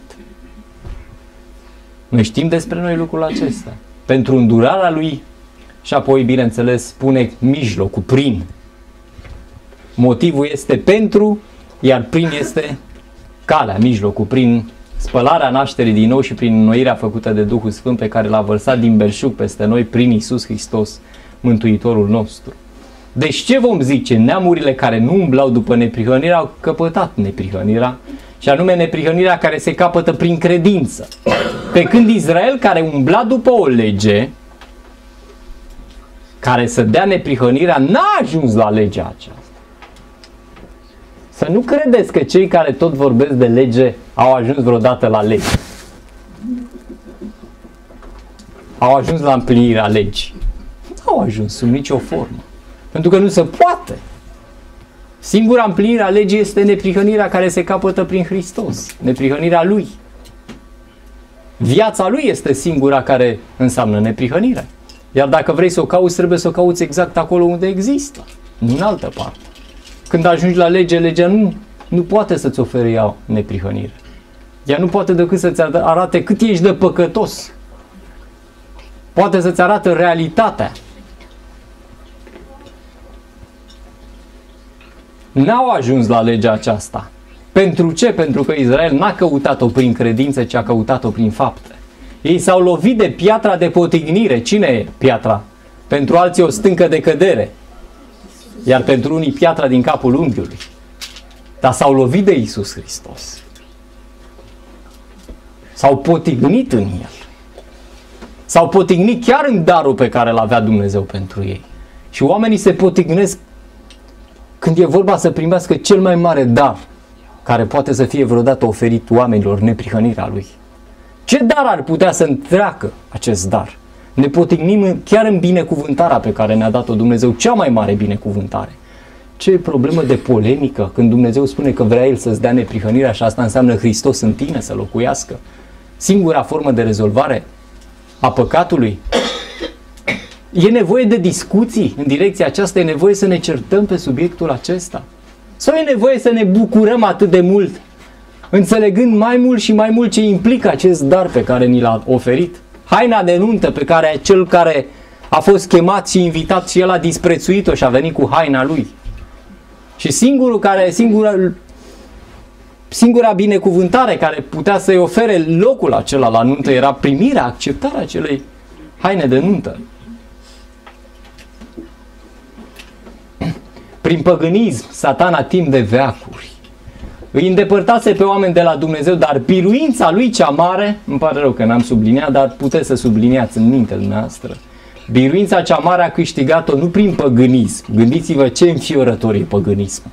Noi știm despre noi lucrul acesta. Pentru îndurarea Lui și apoi, bineînțeles, spune mijlocul, prin. Motivul este pentru, iar prin este calea, mijlocul, prin spălarea nașterii din nou și prin înnoirea făcută de Duhul Sfânt pe care l-a vărsat din belșug peste noi prin Iisus Hristos, Mântuitorul nostru. Deci ce vom zice? Neamurile care nu umblau după neprihănire au căpătat neprihănirea, și anume neprihănirea care se capătă prin credință. Pe când Israel, care umbla după o lege care să dea neprihănirea, n-a ajuns la legea aceasta. Să nu credeți că cei care tot vorbesc de lege au ajuns vreodată la lege. Au ajuns la împlinirea legii. Nu au ajuns sub nicio formă. Pentru că nu se poate. Singura împlinire a legii este neprihănirea care se capătă prin Hristos. Neprihănirea Lui. Viața Lui este singura care înseamnă neprihănire. Iar dacă vrei să o cauți, trebuie să o cauți exact acolo unde există. Nu în altă parte. Când ajungi la lege, legea nu poate să-ți ofere ea neprihănire. Ea nu poate decât să-ți arate cât ești de păcătos. Poate să-ți arate realitatea. N-au ajuns la legea aceasta. Pentru ce? Pentru că Israel n-a căutat-o prin credință, ci a căutat-o prin fapte. Ei s-au lovit de piatra de potignire. Cine e piatra? Pentru alții o stâncă de cădere. Iar pentru unii piatra din capul unghiului. Dar s-au lovit de Iisus Hristos. S-au potignit în El. S-au potignit chiar în darul pe care l-avea Dumnezeu pentru ei. Și oamenii se potignesc când e vorba să primească cel mai mare dar care poate să fie vreodată oferit oamenilor, neprihănirea Lui. Ce dar ar putea să întreacă acest dar? Ne potignim chiar în binecuvântarea pe care ne-a dat-o Dumnezeu, cea mai mare binecuvântare. Ce e problemă de polemică când Dumnezeu spune că vrea El să-ți dea neprihănirea și asta înseamnă Hristos în tine să locuiască? Singura formă de rezolvare a păcatului. E nevoie de discuții în direcția aceasta, e nevoie să ne certăm pe subiectul acesta. Sau e nevoie să ne bucurăm atât de mult, înțelegând mai mult și mai mult ce implică acest dar pe care ni l-a oferit? Haina de nuntă pe care cel care a fost chemat și invitat și el a disprețuit-o și a venit cu haina lui. Și singura binecuvântare care putea să-i ofere locul acela la nuntă era primirea, acceptarea acelei haine de nuntă. Prin păgânism, Satana timp de veacuri îi îndepărtase pe oameni de la Dumnezeu, dar biruința lui cea mare, îmi pare rău că n-am subliniat, dar puteți să subliniați în mintele noastră, biruința cea mare a câștigat-o nu prin păgânism. Gândiți-vă ce înfiorător e păgânismul.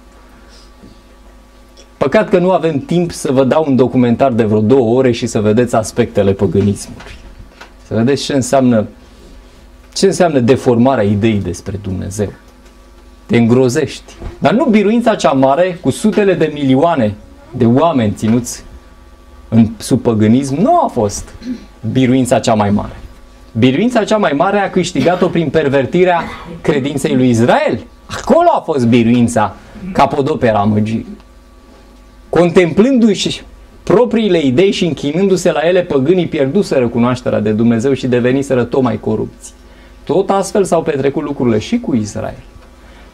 Păcat că nu avem timp să vă dau un documentar de vreo 2 ore și să vedeți aspectele păgânismului. Să vedeți ce înseamnă deformarea ideii despre Dumnezeu. Te îngrozești. Dar nu biruința cea mare cu sutele de milioane de oameni ținuți sub păgânism nu a fost biruința cea mai mare. Biruința cea mai mare a câștigat-o prin pervertirea credinței lui Israel. Acolo a fost biruința capodopera măgii. Contemplându-și propriile idei și închinându-se la ele, păgânii pierduseră cunoașterea de Dumnezeu și deveniseră tot mai corupți. Tot astfel s-au petrecut lucrurile și cu Israel.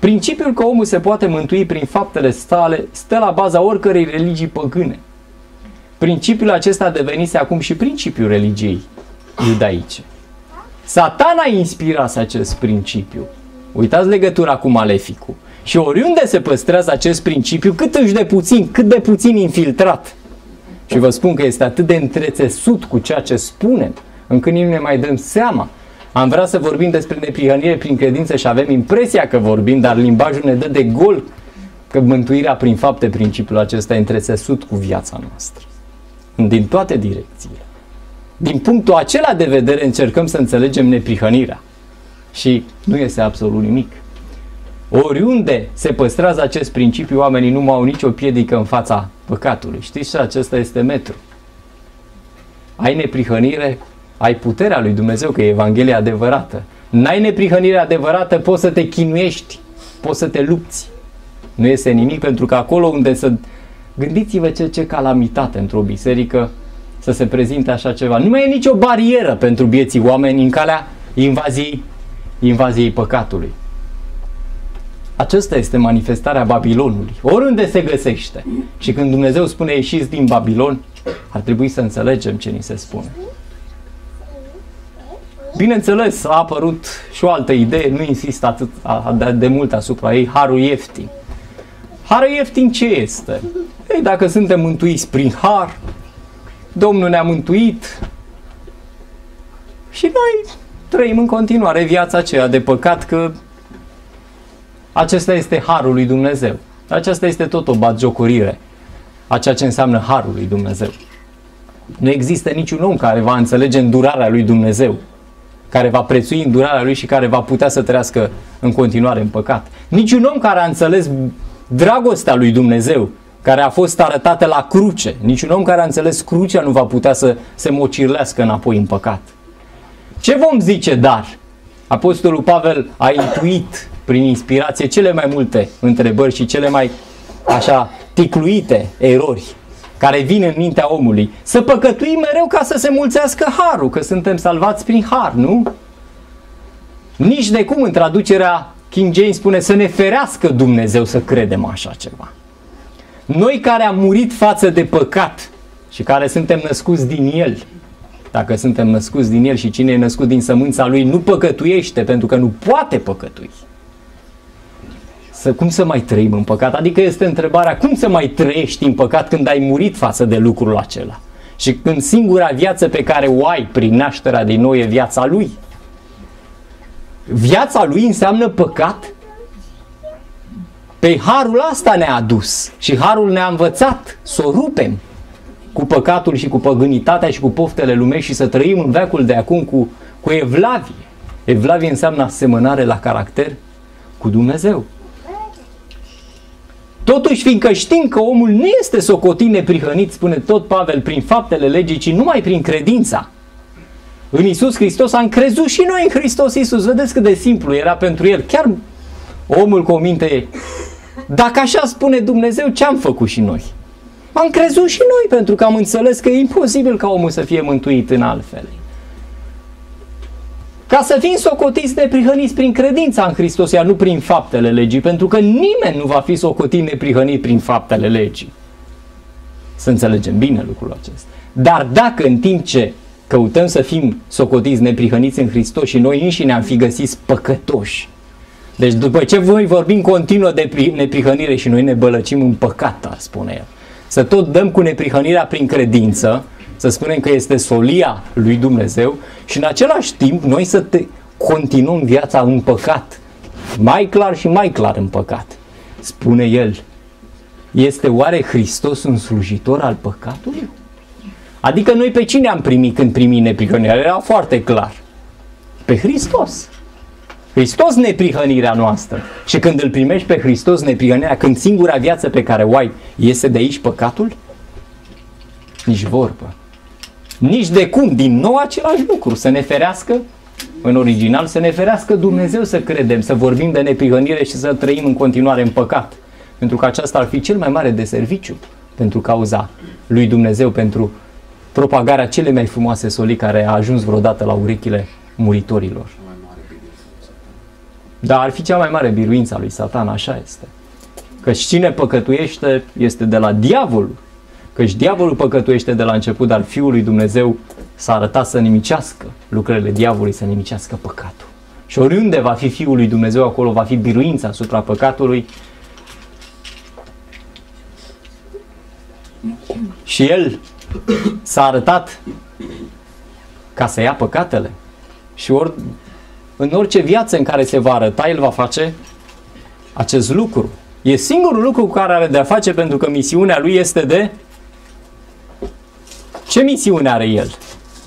Principiul că omul se poate mântui prin faptele sale stă la baza oricărei religii păgâne. Principiul acesta devenise acum și principiul religiei iudaice. Satana inspirase acest principiu. Uitați legătura cu maleficul. Și oriunde se păstrează acest principiu, cât de puțin infiltrat. Și vă spun că este atât de întrețesut cu ceea ce spunem, încât nu ne mai dăm seama. Am vrea să vorbim despre neprihănire prin credință și avem impresia că vorbim, dar limbajul ne dă de gol că mântuirea prin fapte, principiul acesta e întrețesut cu viața noastră. Din toate direcțiile. Din punctul acela de vedere încercăm să înțelegem neprihănirea. Și nu este absolut nimic. Oriunde se păstrează acest principiu, oamenii nu mai au nicio piedică în fața păcatului. Știți ce? Acesta este metru. Ai neprihănire, ai puterea lui Dumnezeu, că e Evanghelia adevărată. N-ai neprihănire adevărată, poți să te chinuiești, poți să te lupți. Nu este nimic, pentru că acolo unde să... Gândiți-vă ce calamitate într-o biserică să se prezinte așa ceva. Nu mai e nicio barieră pentru vieții oameni în calea invaziei păcatului. Aceasta este manifestarea Babilonului. Oriunde se găsește. Și când Dumnezeu spune ieșiți din Babilon, ar trebui să înțelegem ce ni se spune. Bineînțeles, a apărut și o altă idee, nu insist atât de mult asupra ei, harul ieftin. Harul ieftin ce este? Ei, dacă suntem mântuiți prin har, Domnul ne-a mântuit și noi trăim în continuare viața aceea de păcat, că acesta este harul lui Dumnezeu. Aceasta este tot o batjocorire a ceea ce înseamnă harul lui Dumnezeu. Nu există niciun om care va înțelege îndurarea lui Dumnezeu, care va prețui îndurarea lui și care va putea să trăiască în continuare în păcat. Niciun om care a înțeles dragostea lui Dumnezeu, care a fost arătată la cruce, niciun om care a înțeles crucea nu va putea să se mocirlească înapoi în păcat. Ce vom zice, dar? Apostolul Pavel a intuit prin inspirație cele mai multe întrebări și cele mai așa ticluite erori care vin în mintea omului. Să păcătuim mereu ca să se mulțească harul, că suntem salvați prin har, nu? Nici de cum în traducerea King James spune să ne ferească Dumnezeu să credem așa ceva. Noi care am murit față de păcat și care suntem născuți din el, dacă suntem născuți din el și cine e născut din sămânța lui nu păcătuiește pentru că nu poate păcătui. Cum să mai trăim în păcat? Adică este întrebarea, cum să mai trăiești în păcat când ai murit față de lucrul acela? Și când singura viață pe care o ai prin nașterea din nou e viața lui? Viața lui înseamnă păcat? Pe harul asta ne-a adus și harul ne-a învățat să o rupem cu păcatul și cu păgânitatea și cu poftele lumești și să trăim în veacul de acum cu evlavie. Evlavie înseamnă asemănare la caracter cu Dumnezeu. Totuși, fiindcă știm că omul nu este socotit neprihănit, spune tot Pavel, prin faptele legii, ci numai prin credința în Iisus Hristos, am crezut și noi în Hristos Iisus. Vedeți cât de simplu era pentru el. Chiar omul cu o minte, dacă așa spune Dumnezeu, ce am făcut și noi? Am crezut și noi, pentru că am înțeles că e imposibil ca omul să fie mântuit în altfel. Ca să fim socotiți neprihăniți prin credința în Hristos, iar nu prin faptele legii, pentru că nimeni nu va fi socotit neprihănit prin faptele legii. Să înțelegem bine lucrul acesta. Dar dacă în timp ce căutăm să fim socotiți neprihăniți în Hristos și noi înșine am fi găsiți păcătoși, deci după ce voi vorbim continuă de neprihănire și noi ne bălăcim în păcat, ar spune el, să tot dăm cu neprihănirea prin credință, să spunem că este solia lui Dumnezeu și în același timp noi să continuăm viața în păcat. Mai clar și mai clar în păcat. Spune el, este oare Hristos un slujitor al păcatului? Adică noi pe cine am primit când primim neprihănirea? Era foarte clar. Pe Hristos. Hristos neprihănirea noastră. Și când îl primești pe Hristos neprihănirea, când singura viață pe care o ai este de aici păcatul? Nici vorbă. Nici de cum, din nou același lucru, să ne ferească, în original, să ne ferească Dumnezeu să credem, să vorbim de neprihănire și să trăim în continuare în păcat. Pentru că aceasta ar fi cel mai mare deserviciu pentru cauza lui Dumnezeu, pentru propagarea cele mai frumoase solii care a ajuns vreodată la urechile muritorilor. Dar ar fi cea mai mare biruință a lui Satan, așa este. Căci cine păcătuiește este de la diavolul. Căci diavolul păcătuiește de la început, dar Fiul lui Dumnezeu s-a arătat să nimicească lucrările diavolului, să nimicească păcatul. Și oriunde va fi Fiul lui Dumnezeu, acolo va fi biruința asupra păcatului. Și El s-a arătat ca să ia păcatele. Și în orice viață în care se va arăta, El va face acest lucru. E singurul lucru cu care are de a face, pentru că misiunea Lui este de... Ce misiune are El?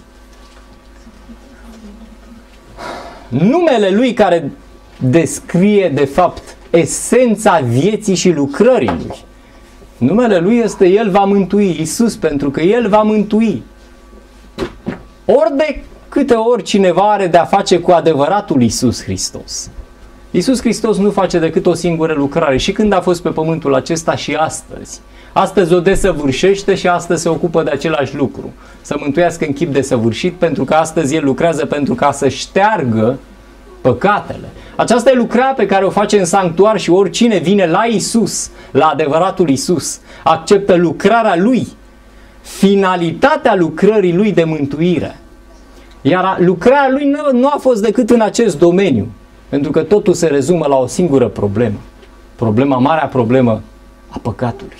Numele Lui care descrie de fapt esența vieții și lucrării Lui. Numele Lui este El va mântui, Iisus, pentru că El va mântui. Ori de câte ori cineva are de a face cu adevăratul Iisus Hristos. Iisus Hristos nu face decât o singură lucrare și când a fost pe pământul acesta și astăzi. Astăzi o desăvârșește și astăzi se ocupă de același lucru. Să mântuiască în chip desăvârșit, pentru că astăzi El lucrează pentru ca să șteargă păcatele. Aceasta e lucrarea pe care o face în sanctuar și oricine vine la Iisus, la adevăratul Iisus, acceptă lucrarea Lui, finalitatea lucrării Lui de mântuire. Iar lucrarea Lui nu a fost decât în acest domeniu, pentru că totul se rezumă la o singură problemă. Marea problemă a păcatului.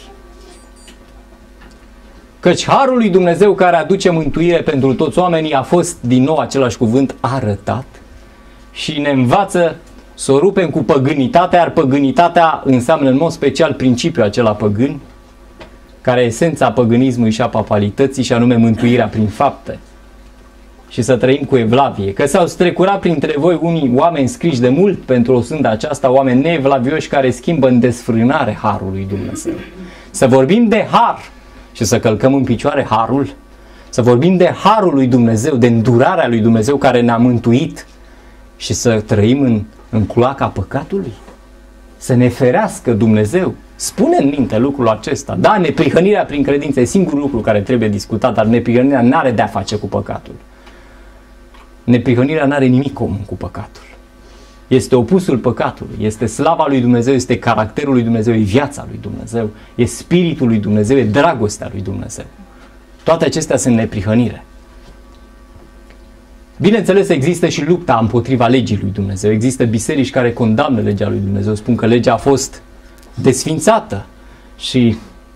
Căci harul lui Dumnezeu care aduce mântuire pentru toți oamenii a fost din nou același cuvânt arătat și ne învață să o rupem cu păgânitatea, iar păgânitatea înseamnă în mod special principiul acela păgân, care e esența păgânismului și a papalității, și anume mântuirea prin fapte. Și să trăim cu evlavie. Că s-au strecurat printre voi unii oameni scriși de mult pentru o sândă aceasta, oameni neevlavioși care schimbă în desfrânare harul lui Dumnezeu. Să vorbim de har și să călcăm în picioare harul, să vorbim de harul lui Dumnezeu, de îndurarea lui Dumnezeu care ne-a mântuit și să trăim în cloaca păcatului. Să ne ferească Dumnezeu. Spune în minte lucrul acesta. Da, neprihănirea prin credință e singurul lucru care trebuie discutat, dar neprihănirea nu are de a face cu păcatul. Neprihănirea nu are nimic comun cu păcatul. Este opusul păcatului, este slava lui Dumnezeu, este caracterul lui Dumnezeu, e viața lui Dumnezeu, e spiritul lui Dumnezeu, e dragostea lui Dumnezeu. Toate acestea sunt neprihănire. Bineînțeles, există și lupta împotriva legii lui Dumnezeu. Există biserici care condamnă legea lui Dumnezeu, spun că legea a fost desfințată și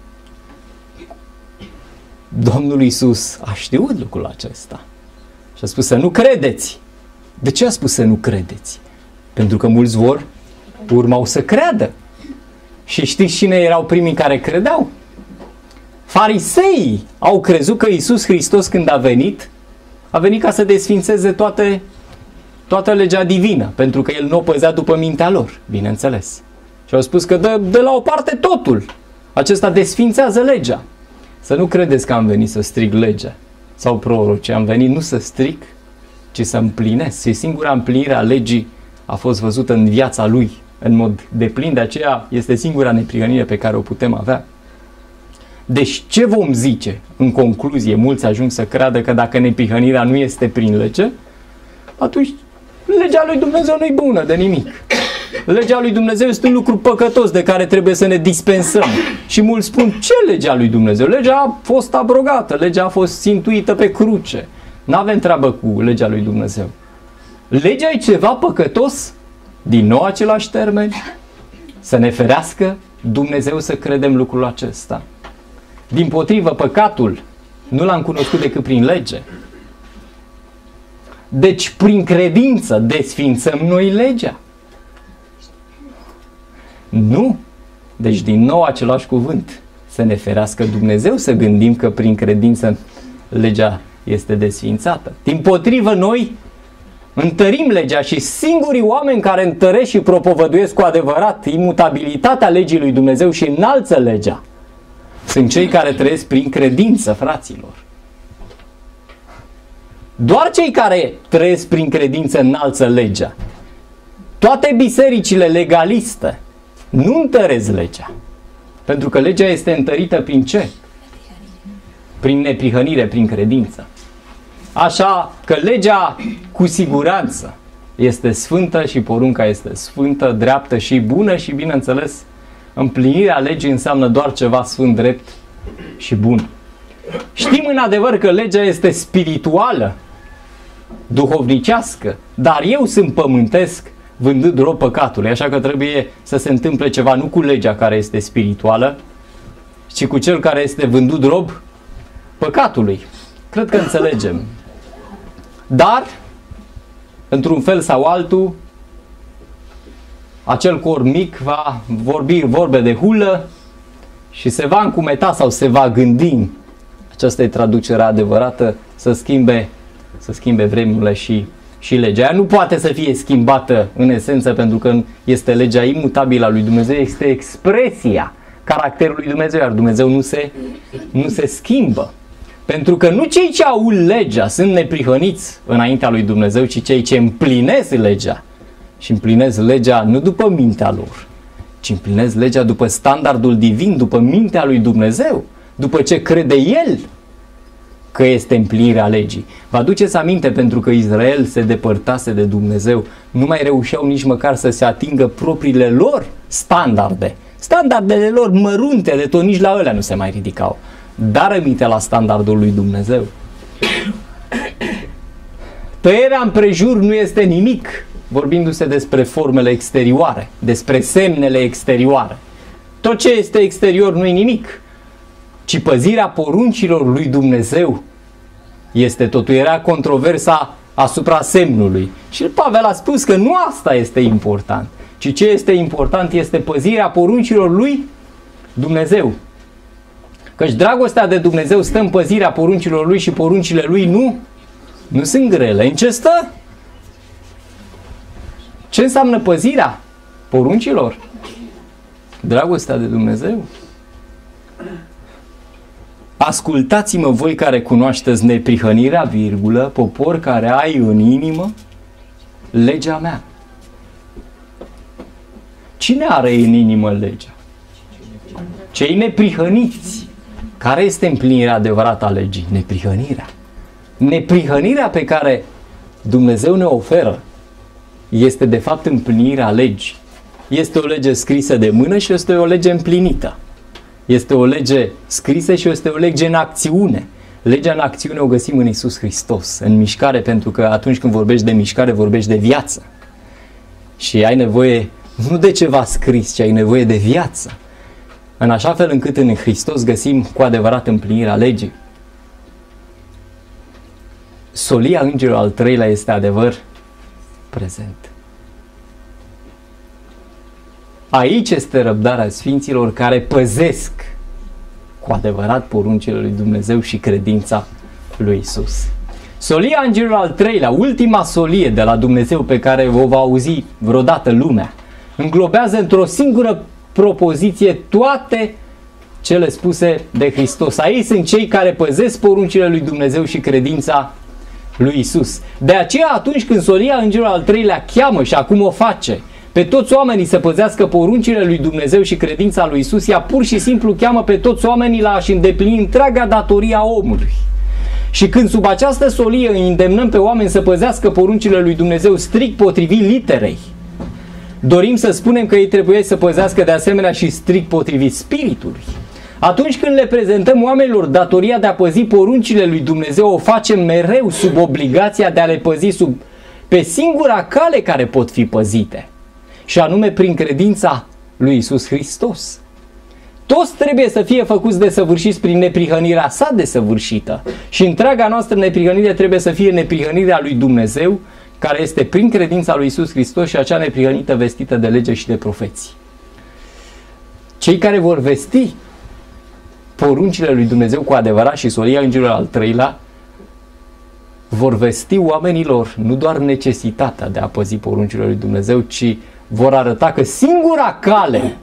Domnul Iisus a știut lucrul acesta și a spus să nu credeți. De ce a spus să nu credeți? Pentru că mulți urmau să creadă. Și știți cine erau primii care credeau? Fariseii au crezut că Iisus Hristos, când a venit ca să desfințeze toată legea divină, pentru că El nu o păzea după mintea lor, bineînțeles. Și au spus că de la o parte totul. Acesta desfințează legea. Să nu credeți că am venit să stric legea sau proroci. Am venit nu să stric, ci să împlinesc. Și singura împlinire a legii a fost văzută în viața Lui în mod deplin. De aceea este singura neprihănire pe care o putem avea. Deci ce vom zice? În concluzie, mulți ajung să creadă că dacă neprihănirea nu este prin lege, atunci legea lui Dumnezeu nu-i bună de nimic. Legea lui Dumnezeu este un lucru păcătos de care trebuie să ne dispensăm. Și mulți spun, ce legea lui Dumnezeu? Legea a fost abrogată, legea a fost țintuită pe cruce. N-avem treabă cu legea lui Dumnezeu. Legea e ceva păcătos? Din nou același termen? Să ne ferească Dumnezeu să credem lucrul acesta. Dimpotrivă, păcatul nu l-am cunoscut decât prin lege. Deci, prin credință desfințăm noi legea. Nu. Deci, din nou același cuvânt. Să ne ferească Dumnezeu să gândim că prin credință legea este desfințată. Dimpotrivă, noi întărim legea și singurii oameni care întăresc și propovăduiesc cu adevărat imutabilitatea legii lui Dumnezeu și înalță legea sunt cei care trăiesc prin credință, fraților. Doar cei care trăiesc prin credință înalță legea. Toate bisericile legaliste nu întăresc legea. Pentru că legea este întărită prin ce? Prin neprihănire, prin credință. Așa că legea cu siguranță este sfântă și porunca este sfântă, dreaptă și bună și, bineînțeles, împlinirea legii înseamnă doar ceva sfânt, drept și bun. Știm în adevăr că legea este spirituală, duhovnicească, dar eu sunt pământesc vândând rob păcatului, așa că trebuie să se întâmple ceva nu cu legea care este spirituală, ci cu cel care este vândut rob păcatului. Cred că înțelegem. Dar, într-un fel sau altul, acel cor mic va vorbi vorbe de hulă și se va încumeta sau se va gândi, aceasta e traducerea adevărată, să schimbe vremurile și legea. Ea nu poate să fie schimbată în esență pentru că este legea imutabilă a lui Dumnezeu, este expresia caracterului Dumnezeu, iar Dumnezeu nu se schimbă. Pentru că nu cei ce au legea sunt neprihăniți înaintea lui Dumnezeu, ci cei ce împlinesc legea. Și împlinesc legea nu după mintea lor, ci împlinesc legea după standardul divin, după mintea lui Dumnezeu, după ce crede El că este împlinirea legii. Vă aduceți aminte, pentru că Israel se depărtase de Dumnezeu, nu mai reușeau nici măcar să se atingă propriile lor standarde. Standardele lor mărunte de tot, nici la ălea nu se mai ridicau. Dar aminte la standardul lui Dumnezeu. Tăierea împrejur nu este nimic, vorbindu-se despre formele exterioare, despre semnele exterioare. Tot ce este exterior nu e nimic, ci păzirea poruncilor lui Dumnezeu este totul. Era controversa asupra semnului. Și Pavel a spus că nu asta este important, ci ce este important este păzirea poruncilor lui Dumnezeu. Căci dragostea de Dumnezeu stă în păzirea poruncilor lui și poruncile lui nu sunt grele. În ce stă? Ce înseamnă păzirea poruncilor? Dragostea de Dumnezeu. Ascultați-mă voi care cunoașteți neprihănirea, virgulă, popor care ai în inimă legea mea. Cine are în inimă legea? Cei neprihăniți. Care este împlinirea adevărată a legii? Neprihănirea. Neprihănirea pe care Dumnezeu ne oferă este de fapt împlinirea legii. Este o lege scrisă de mână și este o lege împlinită. Este o lege scrisă și este o lege în acțiune. Legea în acțiune o găsim în Iisus Hristos, în mișcare, pentru că atunci când vorbești de mișcare, vorbești de viață. Și ai nevoie nu de ceva scris, ci ai nevoie de viață. În așa fel încât în Hristos găsim cu adevărat împlinirea legii. Solia îngerului al treilea este adevăr prezent. Aici este răbdarea sfinților care păzesc cu adevărat poruncile lui Dumnezeu și credința lui Isus. Solia îngerului al treilea, ultima solie de la Dumnezeu pe care o va auzi vreodată lumea, înglobează într-o singură propoziție toate cele spuse de Hristos. Aici sunt cei care păzesc poruncile lui Dumnezeu și credința lui Isus. De aceea atunci când solia îngerului al treilea cheamă, și acum o face, pe toți oamenii să păzească poruncile lui Dumnezeu și credința lui Isus, ea pur și simplu cheamă pe toți oamenii la a-și îndeplini întreaga datorie a omului. Și când sub această solie îi îndemnăm pe oameni să păzească poruncile lui Dumnezeu strict potrivit literei, dorim să spunem că ei trebuie să păzească de asemenea și strict potrivit spiritului. Atunci când le prezentăm oamenilor datoria de a păzi poruncile lui Dumnezeu, o facem mereu sub obligația de a le păzi pe singura cale care pot fi păzite, și anume prin credința lui Isus Hristos. Toți trebuie să fie făcuți desăvârșiți prin neprihănirea sa desăvârșită și întreaga noastră neprihănire trebuie să fie neprihănirea lui Dumnezeu, care este prin credința lui Isus Hristos și acea neprihănită vestită de lege și de profeții. Cei care vor vesti poruncile lui Dumnezeu cu adevărat și solia îngerului al treilea vor vesti oamenilor nu doar necesitatea de a păzi poruncile lui Dumnezeu, ci vor arăta că singura cale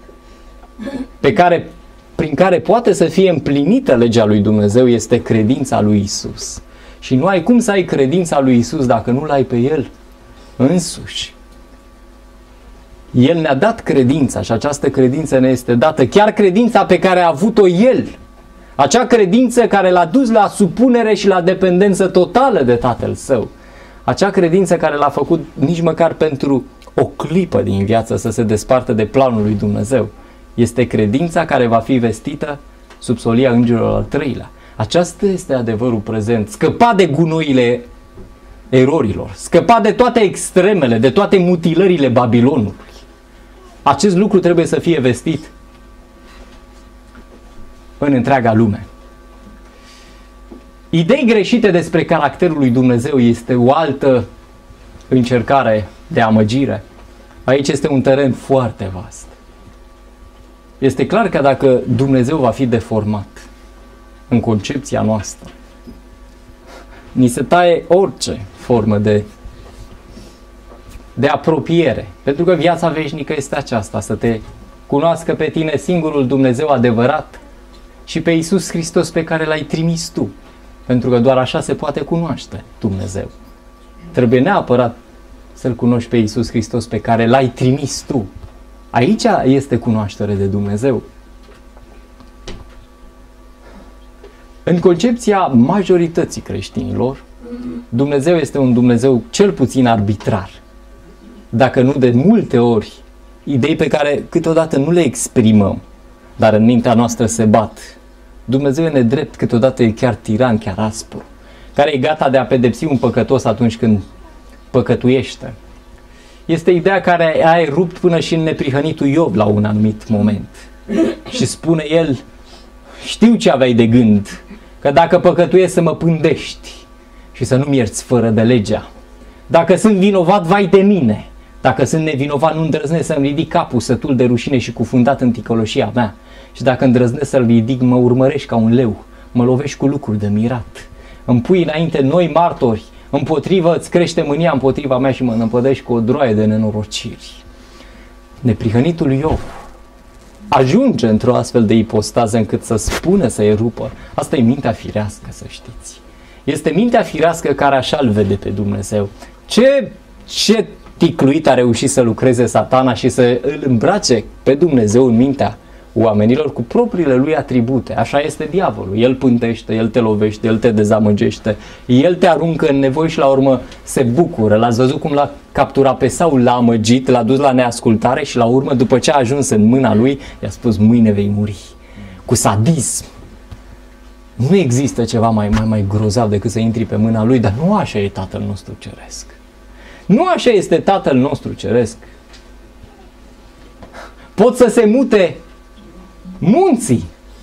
prin care poate să fie împlinită legea lui Dumnezeu este credința lui Isus. Și nu ai cum să ai credința lui Isus dacă nu l-ai pe El însuși. El ne-a dat credința și această credință ne este dată, chiar credința pe care a avut-o El. Acea credință care l-a dus la supunere și la dependență totală de Tatăl Său. Acea credință care l-a făcut nici măcar pentru o clipă din viață să se despartă de planul lui Dumnezeu. Este credința care va fi vestită sub solia îngerilor al treilea. Aceasta este adevărul prezent. Scăpa de gunoile erorilor, scăpa de toate extremele, de toate mutilările Babilonului. Acest lucru trebuie să fie vestit în întreaga lume. Idei greșite despre caracterul lui Dumnezeu este o altă încercare de amăgire. Aici este un teren foarte vast. Este clar că dacă Dumnezeu va fi deformat în concepția noastră, ni se taie orice formă de apropiere. Pentru că viața veșnică este aceasta, să te cunoască pe tine singurul Dumnezeu adevărat și pe Iisus Hristos pe care l-ai trimis tu. Pentru că doar așa se poate cunoaște Dumnezeu. Trebuie neapărat să-L cunoști pe Iisus Hristos pe care l-ai trimis tu. Aici este cunoaștere de Dumnezeu. În concepția majorității creștinilor, Dumnezeu este un Dumnezeu cel puțin arbitrar. Dacă nu de multe ori, idei pe care câteodată nu le exprimăm, dar în mintea noastră se bat. Dumnezeu e nedrept, câteodată e chiar tiran, chiar aspru, care e gata de a pedepsi un păcătos atunci când păcătuiește. Este ideea care a erupt până și în neprihănitul Iov la un anumit moment. Și spune el, știu ce aveai de gând, că dacă păcătuiești să mă pândești și să nu-mi ierți fără de legea. Dacă sunt vinovat, vai de mine. Dacă sunt nevinovat, nu îndrăznesc să-mi ridic capul sătul de rușine și cufundat în ticăloșia mea. Și dacă îndrăznesc să-l ridic, mă urmărești ca un leu, mă lovești cu lucruri de mirat. Îmi pui înainte noi martori, împotrivă îți crește mânia împotriva mea și mă năpădești cu o droaie de nenorociri. Neprihănitul Iov ajunge într-o astfel de ipostază încât să spună, să erupă. Asta e mintea firească, să știți. Este mintea firească care așa îl vede pe Dumnezeu. Ce ticluit a reușit să lucreze Satana și să îl îmbrace pe Dumnezeu în mintea oamenilor cu propriile lui atribute. Așa este diavolul. El pântește, el te lovește, el te dezamăgește, el te aruncă în nevoi și la urmă se bucură. L-ați văzut cum l-a capturat pe Saul, l-a amăgit, l-a dus la neascultare și la urmă, după ce a ajuns în mâna lui, i-a spus, mâine vei muri. Cu sadism. Nu există ceva mai grozav decât să intri pe mâna lui, dar nu așa e Tatăl nostru ceresc. Nu așa este Tatăl nostru ceresc. Pot să se mute munții.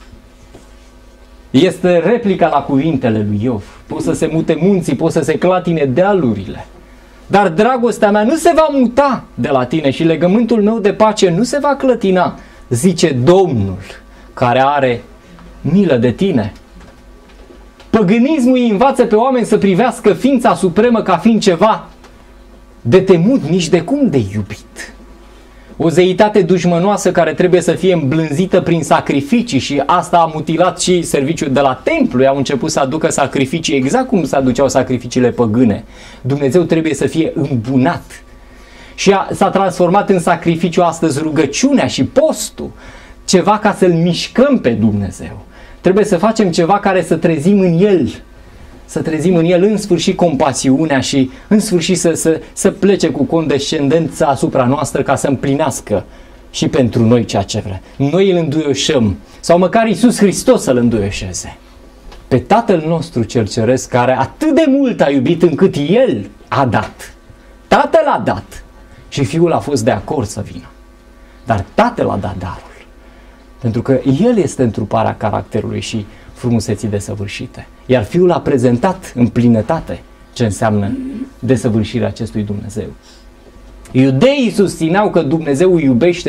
Este replica la cuvintele lui Iov. Pot să se mute munții, pot să se clatine dealurile. Dar dragostea mea nu se va muta de la tine și legământul meu de pace nu se va clătina, zice Domnul, care are milă de tine. Păgânismul îi învață pe oameni să privească ființa supremă ca fiind ceva de temut, nici de cum de iubit. O zeitate dușmănoasă care trebuie să fie îmblânzită prin sacrificii și asta a mutilat și serviciul de la templu. Au început să aducă sacrificii exact cum se aduceau sacrificiile păgâne. Dumnezeu trebuie să fie îmbunat. Și s-a transformat în sacrificiu astăzi rugăciunea și postul. Ceva ca să-L mișcăm pe Dumnezeu. Trebuie să facem ceva care să trezim în El. Să trezim în El în sfârșit compasiunea și în sfârșit să plece cu condescendența asupra noastră ca să împlinească și pentru noi ceea ce vrea. Noi îl înduioșăm sau măcar Iisus Hristos să-L înduioșeze. Pe Tatăl nostru cel ceresc care atât de mult a iubit încât El a dat. Tatăl a dat și Fiul a fost de acord să vină. Dar Tatăl a dat darul. Pentru că El este întruparea caracterului și frumuseții desăvârșite. Iar Fiul a prezentat în plinătate ce înseamnă desăvârșirea acestui Dumnezeu. Iudeii susțineau că Dumnezeu îi iubește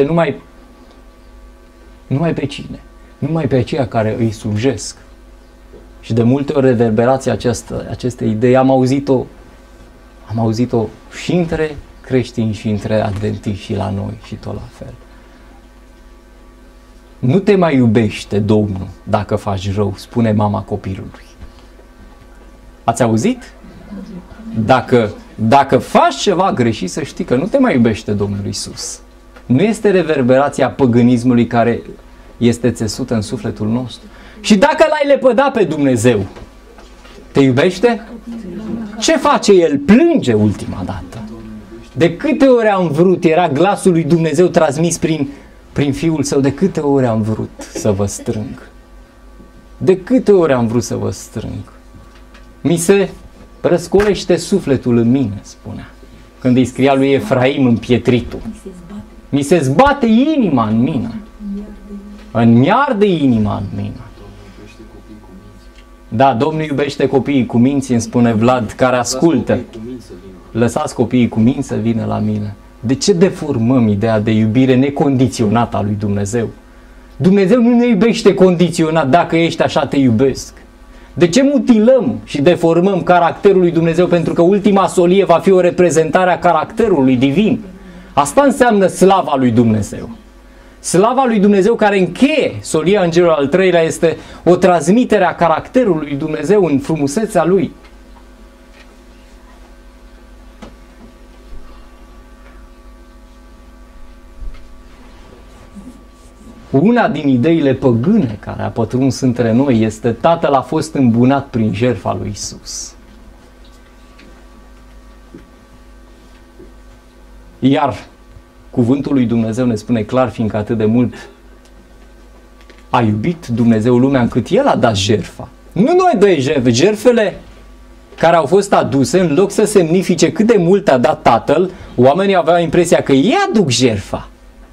numai pe cine? Numai pe aceia care îi slujesc. Și de multe ori reverberația acestei idei am auzit-o și între creștini și între adventiști și la noi și tot la fel. Nu te mai iubește Domnul dacă faci rău, spune mama copilului. Ați auzit? Dacă faci ceva greșit, să știi că nu te mai iubește Domnul Iisus. Nu este reverberația păgânismului care este țesută în sufletul nostru. Și dacă l-ai lepădat pe Dumnezeu, te iubește? Ce face el? Plânge ultima dată. De câte ori am vrut, era glasul lui Dumnezeu transmis prin Fiul Său, de câte ori am vrut să vă strâng. De câte ori am vrut să vă strâng. Mi se răscolește sufletul în mine, spunea, când îi scria lui Efraim împietritul. Mi se zbate inima în mine. Îmi arde inima în mine. Da, Domnul iubește copiii cu minți, îmi spune Vlad, care ascultă. Lăsați copiii cu minți să vină la mine. De ce deformăm ideea de iubire necondiționată a lui Dumnezeu? Dumnezeu nu ne iubește condiționat, dacă ești așa te iubesc. De ce mutilăm și deformăm caracterul lui Dumnezeu? Pentru că ultima solie va fi o reprezentare a caracterului divin. Asta înseamnă slava lui Dumnezeu. Slava lui Dumnezeu care încheie solia Îngerul al treilea este o transmitere a caracterului lui Dumnezeu în frumusețea lui. Una din ideile păgâne care a pătruns între noi este Tatăl a fost îmbunat prin jertfa lui Isus. Iar cuvântul lui Dumnezeu ne spune clar, fiindcă atât de mult a iubit Dumnezeu lumea încât El a dat jertfa. Nu noi dă jertfe, jertfele care au fost aduse, în loc să semnifice cât de mult a dat Tatăl, oamenii aveau impresia că ei aduc jertfa.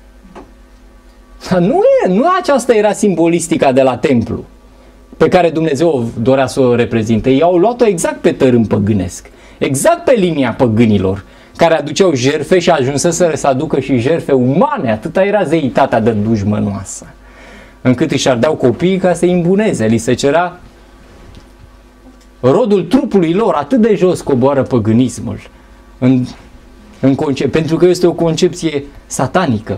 Nu aceasta era simbolistica de la templu, pe care Dumnezeu dorea să o reprezinte. Ei au luat-o exact pe tărâm păgânesc, exact pe linia păgânilor, care aduceau jertfe și ajunseseră să aducă și jertfe umane, atâta era zeitatea de dușmănoasă, încât își ardeau copiii ca să-i îmbuneze. Li se cerea rodul trupului lor, atât de jos coboară păgânismul, pentru că este o concepție satanică.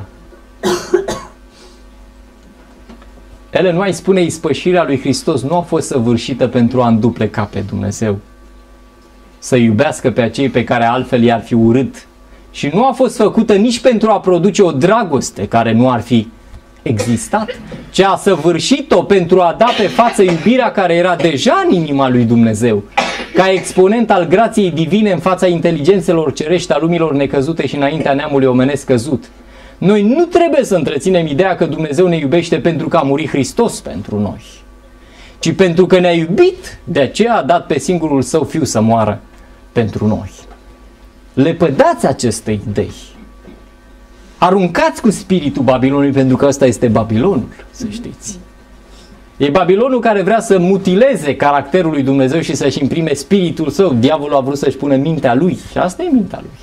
Ellen White spune, ispășirea lui Hristos nu a fost săvârșită pentru a îndupleca pe Dumnezeu, să iubească pe acei pe care altfel i-ar fi urât, și nu a fost făcută nici pentru a produce o dragoste care nu ar fi existat, ci a săvârșit-o pentru a da pe față iubirea care era deja în inima lui Dumnezeu, ca exponent al grației divine în fața inteligențelor cerești a lumilor necăzute și înaintea neamului omenesc căzut. Noi nu trebuie să întreținem ideea că Dumnezeu ne iubește pentru că a murit Hristos pentru noi, ci pentru că ne-a iubit, de aceea a dat pe singurul Său Fiu să moară pentru noi. Lepădați aceste idei. Aruncați cu spiritul Babilonului, pentru că ăsta este Babilonul, să știți. E Babilonul care vrea să mutileze caracterul lui Dumnezeu și să-și imprime spiritul său. Diavolul a vrut să-și pună mintea lui și asta e mintea lui.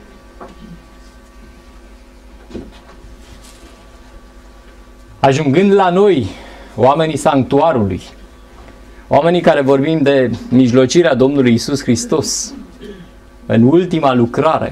Ajungând la noi, oamenii sanctuarului, oamenii care vorbim de mijlocirea Domnului Iisus Hristos în ultima lucrare,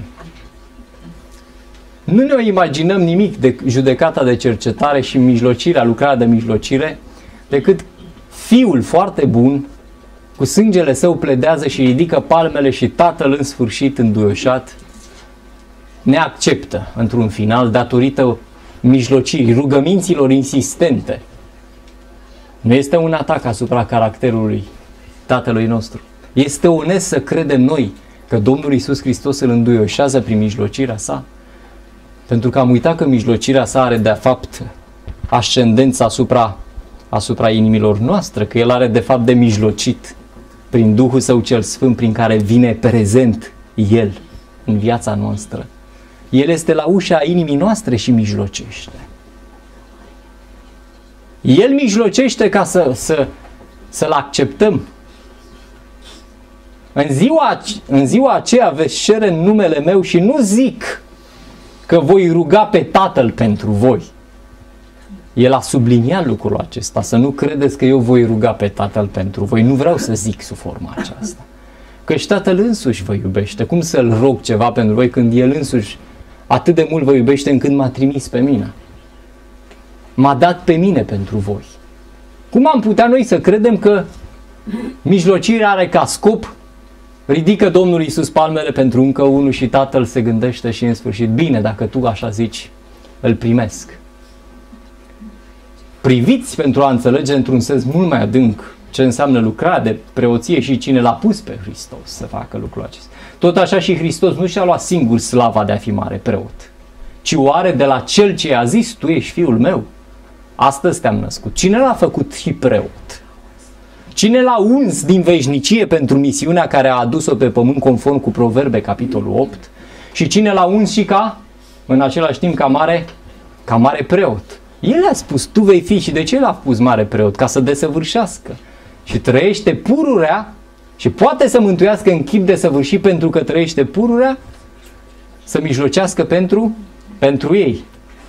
nu ne imaginăm nimic de judecata de cercetare și mijlocirea, lucrarea de mijlocire, decât Fiul foarte bun, cu sângele Său pledează și ridică palmele și Tatăl în sfârșit înduioșat ne acceptă într-un final datorită mijlocirii, rugăminților insistente. Nu este un atac asupra caracterului Tatălui nostru. Este onest să credem noi că Domnul Iisus Hristos îl înduioșează prin mijlocirea Sa? Pentru că am uitat că mijlocirea Sa are de fapt ascendența asupra inimilor noastre, că El are de fapt de mijlocit prin Duhul Său cel Sfânt, prin care vine prezent El în viața noastră. El este la ușa inimii noastre și mijlocește. El mijlocește ca să-L acceptăm. În ziua aceea veți cere în numele meu și nu zic că voi ruga pe Tatăl pentru voi. El a subliniat lucrul acesta, să nu credeți că eu voi ruga pe Tatăl pentru voi. Nu vreau să zic sub forma aceasta. Căci Tatăl însuși vă iubește. Cum să-L rog ceva pentru voi când El însuși atât de mult vă iubește încât m-a trimis pe mine? M-a dat pe mine pentru voi. Cum am putea noi să credem că mijlocirea are ca scop ridică Domnul Iisus palmele pentru încă unul și Tatăl se gândește și în sfârșit, bine, dacă tu așa zici, îl primesc. Priviți pentru a înțelege într-un sens mult mai adânc ce înseamnă lucrarea de preoție și cine l-a pus pe Hristos să facă lucrul acesta. Tot așa și Hristos nu și-a luat singur slava de a fi mare preot, ci o are de la Cel ce i-a zis, tu ești Fiul meu. Astăzi te-am născut. Cine l-a făcut și preot? Cine l-a uns din veșnicie pentru misiunea care a adus-o pe pământ conform cu Proverbe, capitolul 8? Și cine l-a uns și în același timp, ca mare preot? El a spus, tu vei fi. Și de ce l-a pus mare preot? Ca să desăvârșească. Și trăiește pururea și poate să mântuiască în chip desăvârșit pentru că trăiește pururea, să mijlocească pentru ei.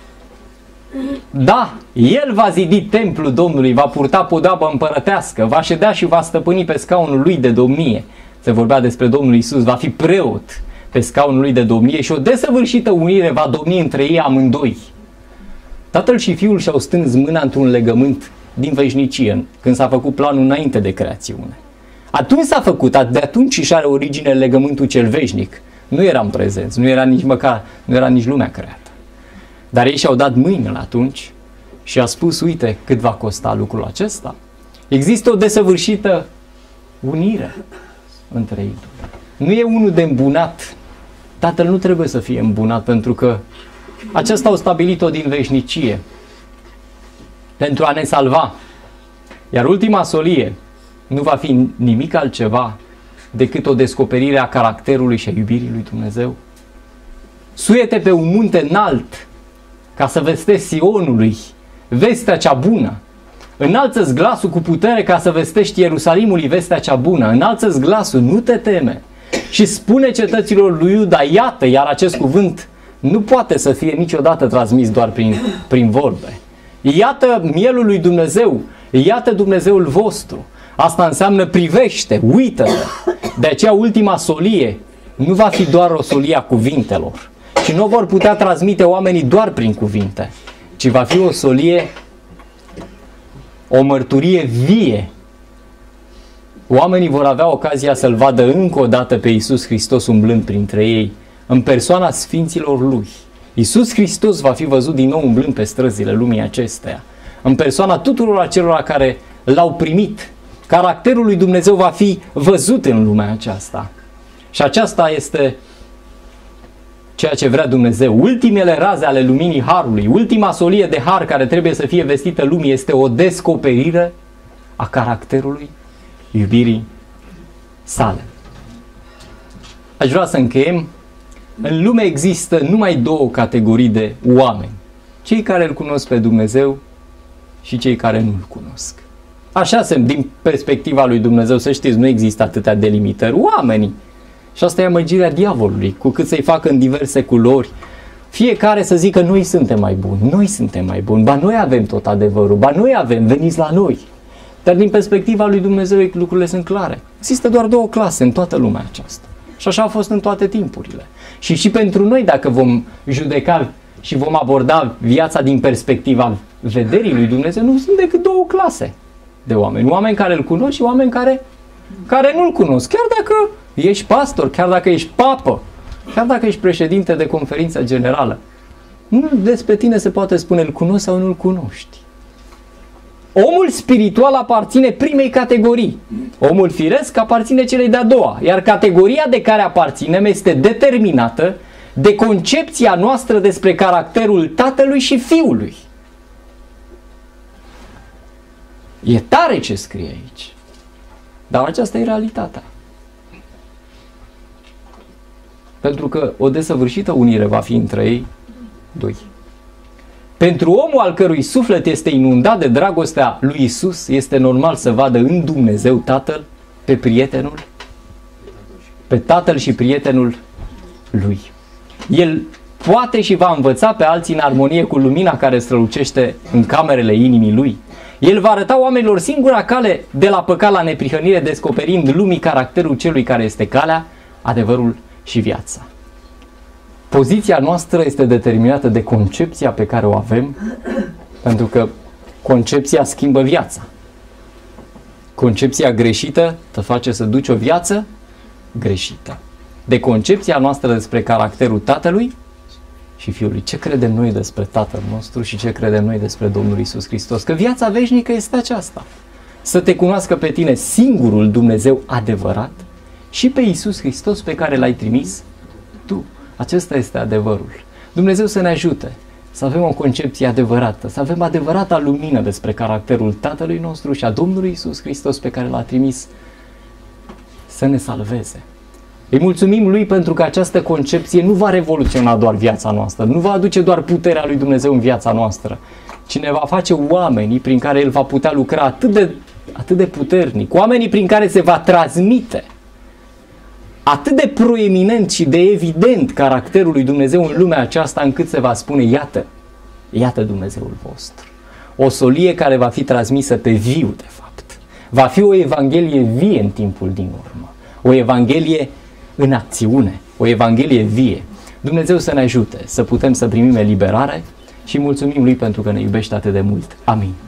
Da, el va zidi templul Domnului, va purta podoabă împărătească, va ședea și va stăpâni pe scaunul lui de domnie. Se vorbea despre Domnul Iisus, va fi preot pe scaunul lui de domnie și o desăvârșită unire va domni între ei amândoi. Tatăl și Fiul și-au stâns mâna într-un legământ din veșnicie, când s-a făcut planul înainte de creațiune. Atunci s-a făcut, de atunci își are origine legământul cel veșnic. Nu eram prezenți, nu era nici lumea creată. Dar ei și-au dat mâinile atunci și a spus, uite cât va costa lucrul acesta. Există o desăvârșită unire între ei. Nu e unul de îmbunat. Tatăl nu trebuie să fie îmbunat pentru că aceasta au stabilit-o din veșnicie pentru a ne salva. Iar ultima solie nu va fi nimic altceva decât o descoperire a caracterului și a iubirii lui Dumnezeu. Suie-te pe un munte înalt ca să vestești Sionului vestea cea bună. Înalță-ți glasul cu putere ca să vestești Ierusalimului vestea cea bună. Înalță-ți glasul, nu te teme. Și spune cetăților lui Iuda, iată, iar acest cuvânt nu poate să fie niciodată transmis doar prin vorbe. Iată mielul lui Dumnezeu, iată Dumnezeul vostru. Asta înseamnă privește, uită-te. De aceea ultima solie nu va fi doar o solie a cuvintelor. Și nu vor putea transmite oamenii doar prin cuvinte, ci va fi o solie, o mărturie vie. Oamenii vor avea ocazia să-L vadă încă o dată pe Iisus Hristos umblând printre ei, în persoana sfinților Lui. Iisus Hristos va fi văzut din nou umblând pe străzile lumii acesteia, în persoana tuturor acelora care L-au primit. Caracterul lui Dumnezeu va fi văzut în lumea aceasta. Și aceasta este ceea ce vrea Dumnezeu. Ultimele raze ale luminii Harului, ultima solie de Har care trebuie să fie vestită lumii este o descoperire a caracterului iubirii sale. Aș vrea să încheiem. În lume există numai două categorii de oameni. Cei care îl cunosc pe Dumnezeu și cei care nu îl cunosc. Așa din perspectiva lui Dumnezeu, să știți, nu există atâtea delimitări. Oamenii. Și asta e amăgirea diavolului, cu cât să-i facă în diverse culori. Fiecare să zică, noi suntem mai buni, noi suntem mai buni, ba noi avem tot adevărul, ba noi avem, veniți la noi. Dar din perspectiva lui Dumnezeu lucrurile sunt clare. Există doar două clase în toată lumea aceasta. Și așa a fost în toate timpurile. Și pentru noi, dacă vom judeca și vom aborda viața din perspectiva vederii lui Dumnezeu, nu sunt decât două clase de oameni. Oameni care îl cunosc și oameni care nu îl cunosc. Chiar dacă ești pastor, chiar dacă ești papă, chiar dacă ești președinte de conferință generală, nu despre tine se poate spune îl cunoști sau nu îl cunoști. Omul spiritual aparține primei categorii. Omul firesc aparține celei de-a doua. Iar categoria de care aparținem este determinată de concepția noastră despre caracterul Tatălui și Fiului. E tare ce scrie aici. Dar aceasta e realitatea. Pentru că o desăvârșită unire va fi între ei doi. Pentru omul al cărui suflet este inundat de dragostea lui Isus, este normal să vadă în Dumnezeu Tatăl pe Tatăl și prietenul lui. El poate și va învăța pe alții în armonie cu lumina care strălucește în camerele inimii lui. El va arăta oamenilor singura cale de la păcat la neprihănire, descoperind lumii caracterul celui care este calea, adevărul și viața. Poziția noastră este determinată de concepția pe care o avem, pentru că concepția schimbă viața. Concepția greșită te face să duci o viață greșită. De concepția noastră despre caracterul Tatălui și Fiului. Ce credem noi despre Tatăl nostru și ce credem noi despre Domnul Iisus Hristos? Că viața veșnică este aceasta. să te cunoască pe tine, singurul Dumnezeu adevărat, și pe Iisus Hristos pe care l-ai trimis tu. Acesta este adevărul. Dumnezeu să ne ajute să avem o concepție adevărată, să avem adevărata lumină despre caracterul Tatălui nostru și a Domnului Iisus Hristos pe care l-a trimis să ne salveze. Îi mulțumim Lui pentru că această concepție nu va revoluționa doar viața noastră, nu va aduce doar puterea Lui Dumnezeu în viața noastră, ci ne va face oamenii prin care El va putea lucra atât de puternic, oamenii prin care se va transmite atât de proeminent și de evident caracterul lui Dumnezeu în lumea aceasta, încât se va spune, iată Dumnezeul vostru. O solie care va fi transmisă pe viu, de fapt. Va fi o evanghelie vie în timpul din urmă. O evanghelie în acțiune. O evanghelie vie. Dumnezeu să ne ajute să putem să primim eliberare și mulțumim Lui pentru că ne iubește atât de mult. Amin.